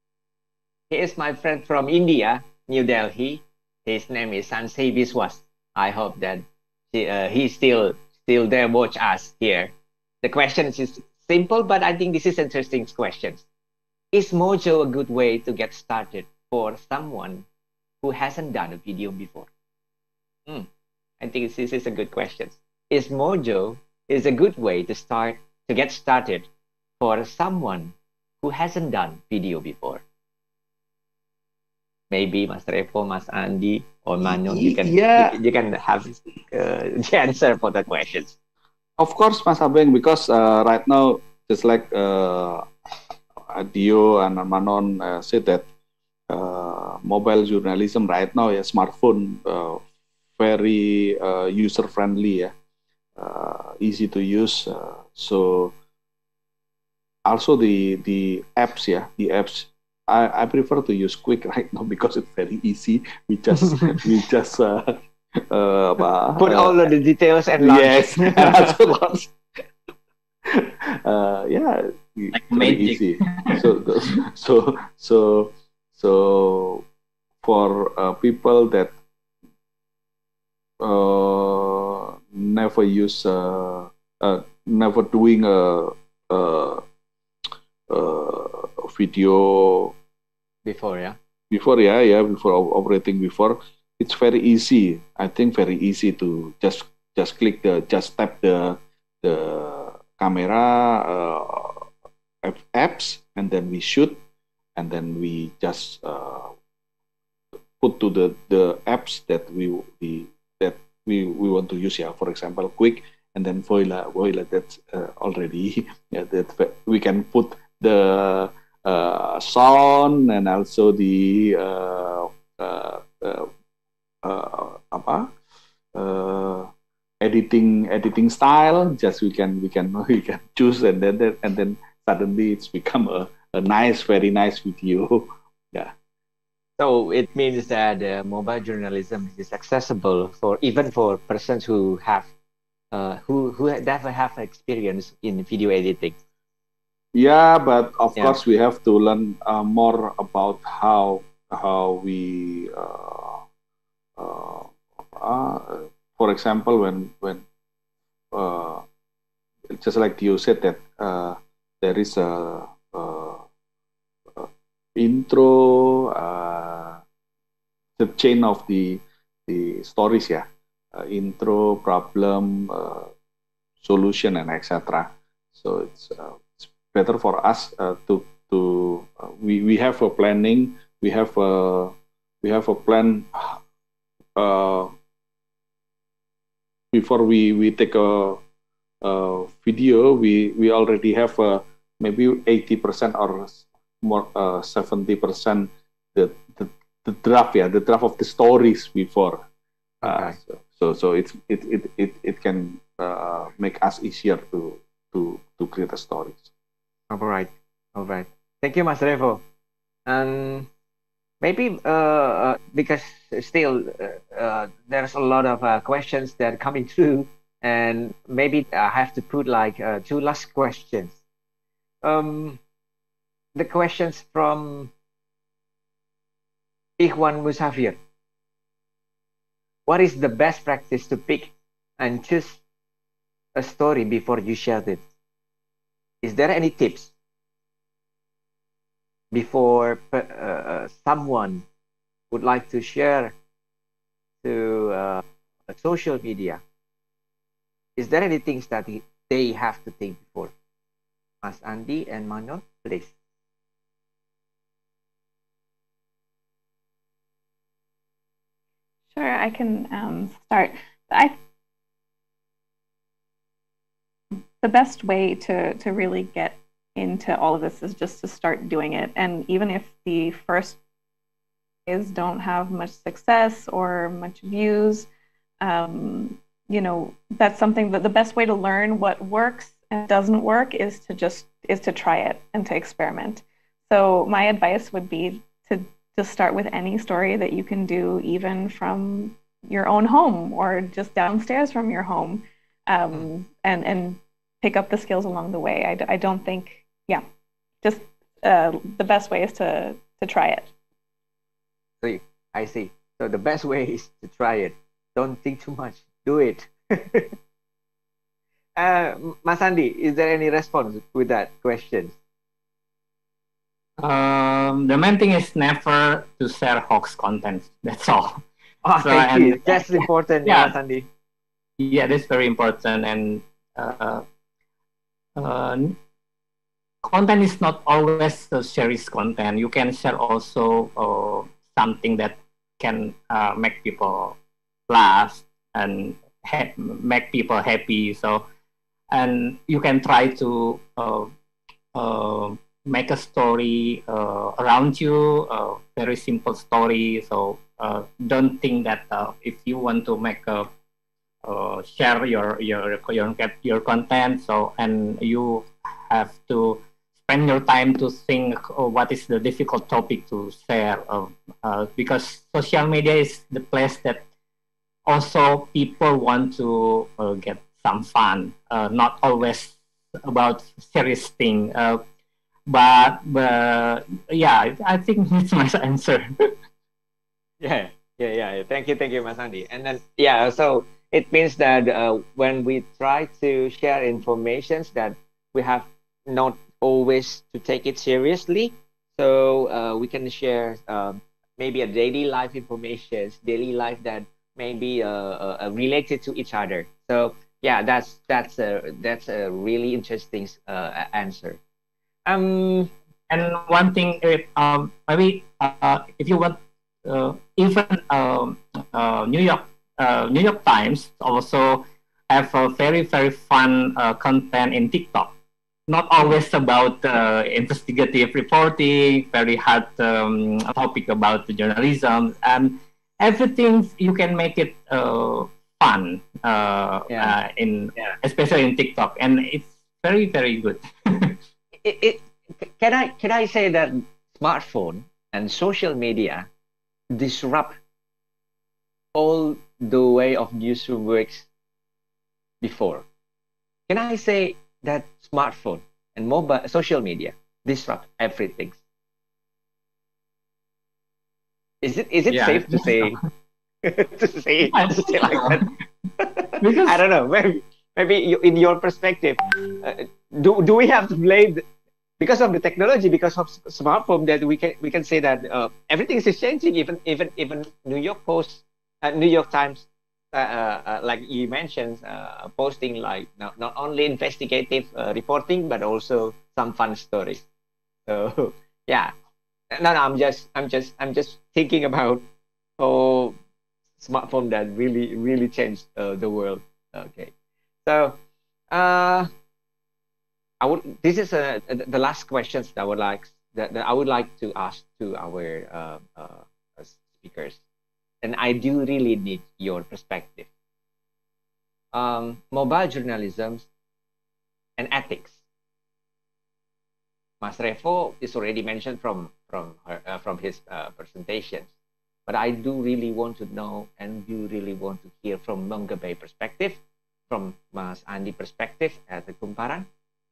He is my friend from India, New Delhi. His name is Sansei Biswas. I hope that he, uh, he's still still there, watch us here. The question is simple, but I think this is interesting questions. Is Mojo a good way to get started for someone who hasn't done a video before? Hmm. I think this is a good question. Is Mojo is a good way to start to get started for someone who hasn't done video before? Maybe Mas Revo, Mas Andi, or Manon, you can yeah. you, you can have uh, the answer for the questions. Of course, Mas Abeng, because uh, right now, just like uh, Dio and Manon uh, said that uh, mobile journalism right now, yeah, smartphone uh, very uh, user friendly, yeah, uh, easy to use. Uh, so also the the apps, yeah, the apps. I, I prefer to use Quick right now because it's very easy. We just we just uh, uh, put uh, all of the details and launch. Yes, and also launch. uh, yeah, like very magic. easy. So so so so for uh, people that uh, never use uh, uh, never doing a. a Uh, video before, yeah, before, yeah, yeah, before operating before, it's very easy. I think very easy to just just click the just tap the the camera uh, apps, and then we shoot, and then we just uh, put to the the apps that we we that we we want to use. Yeah, for example, Quick, and then Voila, Voila. That's uh, already yeah, that we can put the uh, sound and also the uh, uh, uh, uh, apa uh, editing editing style. Just we can we can we can choose, and then and then suddenly it's become a, a nice, very nice video. Yeah. So it means that uh, mobile journalism is accessible for even for persons who have uh, who who never have experience in video editing. Yeah, but of Yeah. course we have to learn uh, more about how how we, uh, uh, uh, for example, when when uh, just like you said that uh, there is a, a, a intro, uh, the chain of the the stories, yeah, uh, intro, problem, uh, solution, and et cetera. So it's uh, it's better for us uh, to to uh, we we have a planning, we have a we have a plan uh, before we we take a, a video. We we already have a maybe eighty percent or more uh, seventy percent the, the the draft, yeah, the draft of the stories before. Uh, Okay. so, so so it's it it it it can uh, make us easier to to to create the stories. All right, all right. Thank you, Mas Revo. And maybe uh, uh, because still uh, uh, there's a lot of uh, questions that are coming through, and maybe I have to put like uh, two last questions. Um, the questions from Ikhwan Musafir. What is the best practice to pick and choose a story before you share it? Is there any tips before uh, someone would like to share to uh, social media? Is there any things that he, they have to think before? Mas Andi and Manon, please. Sure, I can um, start. I the best way to to really get into all of this is just to start doing it. And even if the first is don't have much success or much views, um, you know, that's something that the best way to learn what works and doesn't work is to just is to try it and to experiment. So my advice would be to just start with any story that you can do, even from your own home or just downstairs from your home, um, and and pick up the skills along the way. I, I don't think, yeah, just uh, the best way is to to try it. See, I see. So the best way is to try it. Don't think too much. Do it. uh, Mas Andi, is there any response with that question? Um, the main thing is never to share hoax content. That's all. Oh, So, thank and- you. That's important, Yeah. Mas Andi. Yeah, that's very important. And uh, uh, content is not always the series content. You can share also uh, something that can uh, make people laugh and ha- make people happy. So, and you can try to uh, uh, make a story uh, around you, a very simple story. So uh, don't think that uh, if you want to make a uh, share your your your your content, so and you have to spend your time to think, oh, what is the difficult topic to share, uh, uh, because social media is the place that also people want to uh, get some fun, uh, not always about serious thing. Uh, but but yeah, I think that's my answer. Yeah, yeah, yeah. Thank you, thank you, Mas Andi. And then, yeah, so it means that uh, when we try to share informations, that we have not always to take it seriously. So uh, we can share um, maybe a daily life information, daily life that may be uh, uh, uh, related to each other. So yeah, that's that's a that's a really interesting uh, answer. Um, And one thing, if, um, maybe uh, if you want, uh, even um, uh, New York uh, New York Times also have a very very fun uh, content in TikTok. Not always about uh, investigative reporting, very hard um, topic about the journalism, and everything you can make it uh, fun uh, Yeah. uh, in especially in TikTok, and it's very very good. it, it can I can I say that smartphone and social media disrupt all the way of newsroom works before. Can I say that smartphone and mobile social media disrupt everything? Is it is it Yeah, safe to say to say to say like that? Because I don't know. Maybe maybe you, in your perspective, uh, do do we have to blame the, because of the technology, because of s- smartphone, that we can we can say that uh, everything is changing. Even even even New York Post, uh, New York Times, uh, uh, uh, like you mentioned, uh, posting like not, not only investigative uh, reporting but also some fun stories. So yeah, no, no, I'm just I'm just I'm just thinking about how smartphone that really really changed uh, the world. Okay, so uh, I would. This is uh, the the last questions that I would like that, that I would like to ask to our uh, uh, uh, speakers, and I do really need your perspective. Um, mobile journalism and ethics. Mas Revo is already mentioned from from her, uh, from his uh, presentations, but I do really want to know and do really want to hear from Mongabay perspective, from Mas Andi perspective as a Kumparan.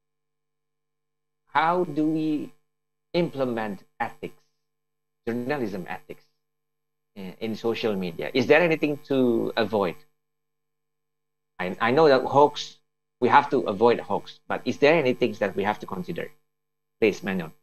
How do we implement ethics, journalism ethics in, in social media? Is there anything to avoid? I, I know that hoax, we have to avoid hoax, but is there anything that we have to consider? Please, Manon.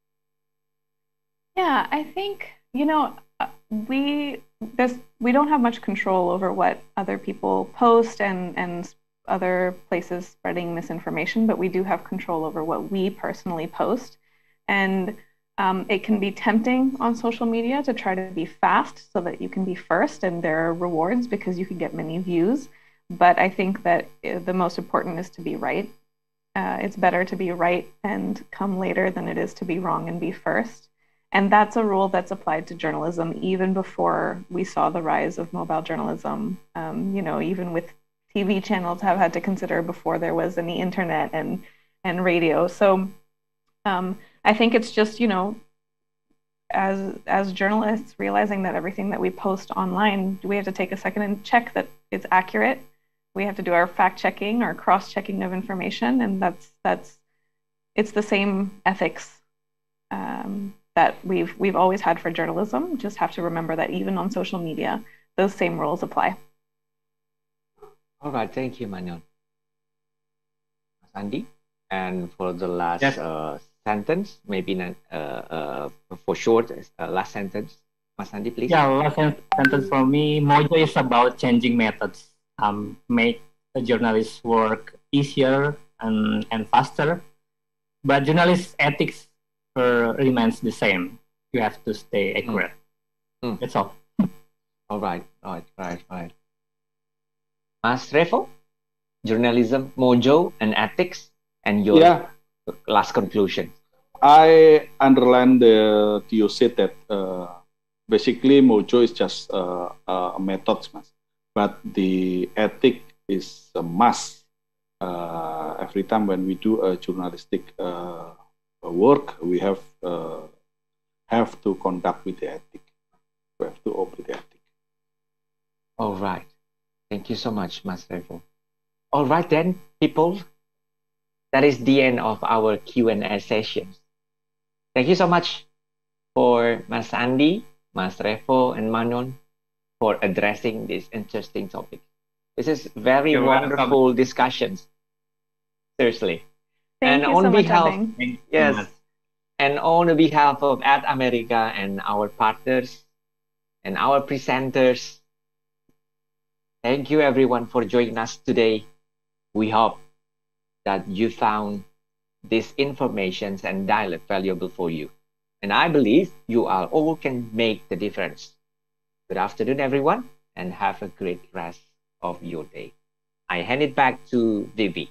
Yeah, I think, you know, uh, we there's we don't have much control over what other people post and and s- other places spreading misinformation, but we do have control over what we personally post. And um, it can be tempting on social media to try to be fast so that you can be first, and there are rewards because you can get many views. But I think that uh, the most important is to be right. Uh, it's better to be right and come later than it is to be wrong and be first. And that's a rule that's applied to journalism even before we saw the rise of mobile journalism. Um, you know, even with T V channels have had to consider before there was any internet and and radio. So um, I think it's just, you know, as as journalists realizing that everything that we post online, we have to take a second and check that it's accurate. We have to do our fact checking or cross checking of information, and that's that's it's the same ethics um, that we've we've always had for journalism. Just have to remember that even on social media, those same rules apply. All right, thank you, Manon. Mas Andi, and for the last Yes. uh, sentence, maybe not, uh, uh, for short, uh, last sentence, Mas Andi, please. Yeah, last sen- sentence for me. Mojo is about changing methods. Um, make the journalist's work easier and and faster. But journalist ethics uh, remains the same. You have to stay accurate. Mm. That's all. All right, right, right, right. Mas Revo, journalism, mojo, and ethics, and your Yeah. last conclusion. I underline the you said that uh, basically Mojo is just uh, a method, mas. But the ethic is a must. Uh, every time when we do a journalistic uh, work, we have uh, have to conduct with the ethic. We have to obey the ethic. All right. Thank you so much, Mas Revo. All right then, people. That is the end of our Q and A sessions. Thank you so much for Mas Andi, Mas Revo, and Manon for addressing this interesting topic. This is very You're welcome. wonderful discussions. Seriously. Thank and you on so much, behalf, Abeng. Thank you so yes, much. and on behalf of Ad America and our partners and our presenters, thank you everyone for joining us today. We hope that you found this information and dialogue valuable for you. And I believe you all, all can make the difference. Good afternoon, everyone, and have a great rest of your day. I hand it back to Vivi.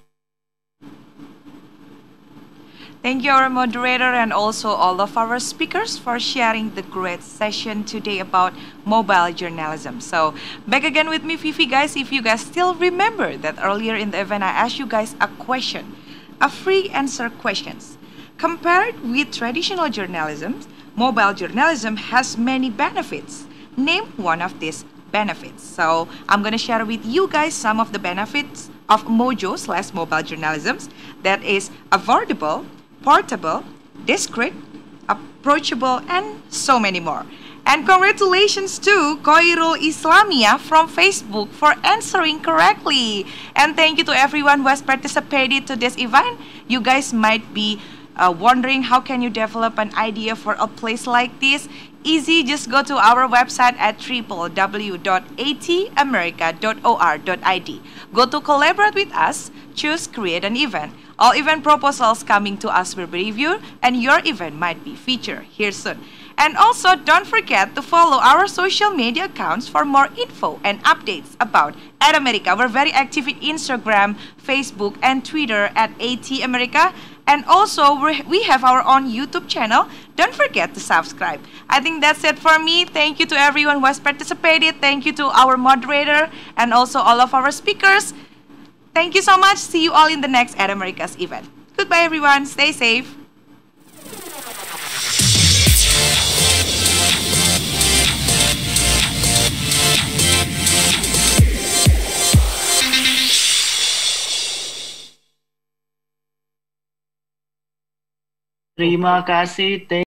Thank you, our moderator, and also all of our speakers for sharing the great session today about mobile journalism. So, back again with me, Fifi, guys. If you guys still remember that earlier in the event, I asked you guys a question, a free answer questions. Compared with traditional journalism, mobile journalism has many benefits. Name one of these benefits. So, I'm going to share with you guys some of the benefits of Mojo slash mobile journalism that is affordable, portable, discreet, approachable, and so many more. And congratulations to Koirul Islamia from Facebook for answering correctly. And thank you to everyone who has participated to this event. You guys might be uh, wondering how can you develop an idea for a place like this. Easy, just go to our website at w w w dot a t america dot org dot i d. Go to collaborate with us, choose create an event. All event proposals coming to us will be reviewed and your event might be featured here soon. And also, don't forget to follow our social media accounts for more info and updates about At America. We're very active in Instagram, Facebook, and Twitter at AT America. And also, we have our own YouTube channel. Don't forget to subscribe. I think that's it for me. Thank you to everyone who has participated. Thank you to our moderator and also all of our speakers. Thank you so much. See you all in the next At America's event. Goodbye, everyone. Stay safe. Terima kasih.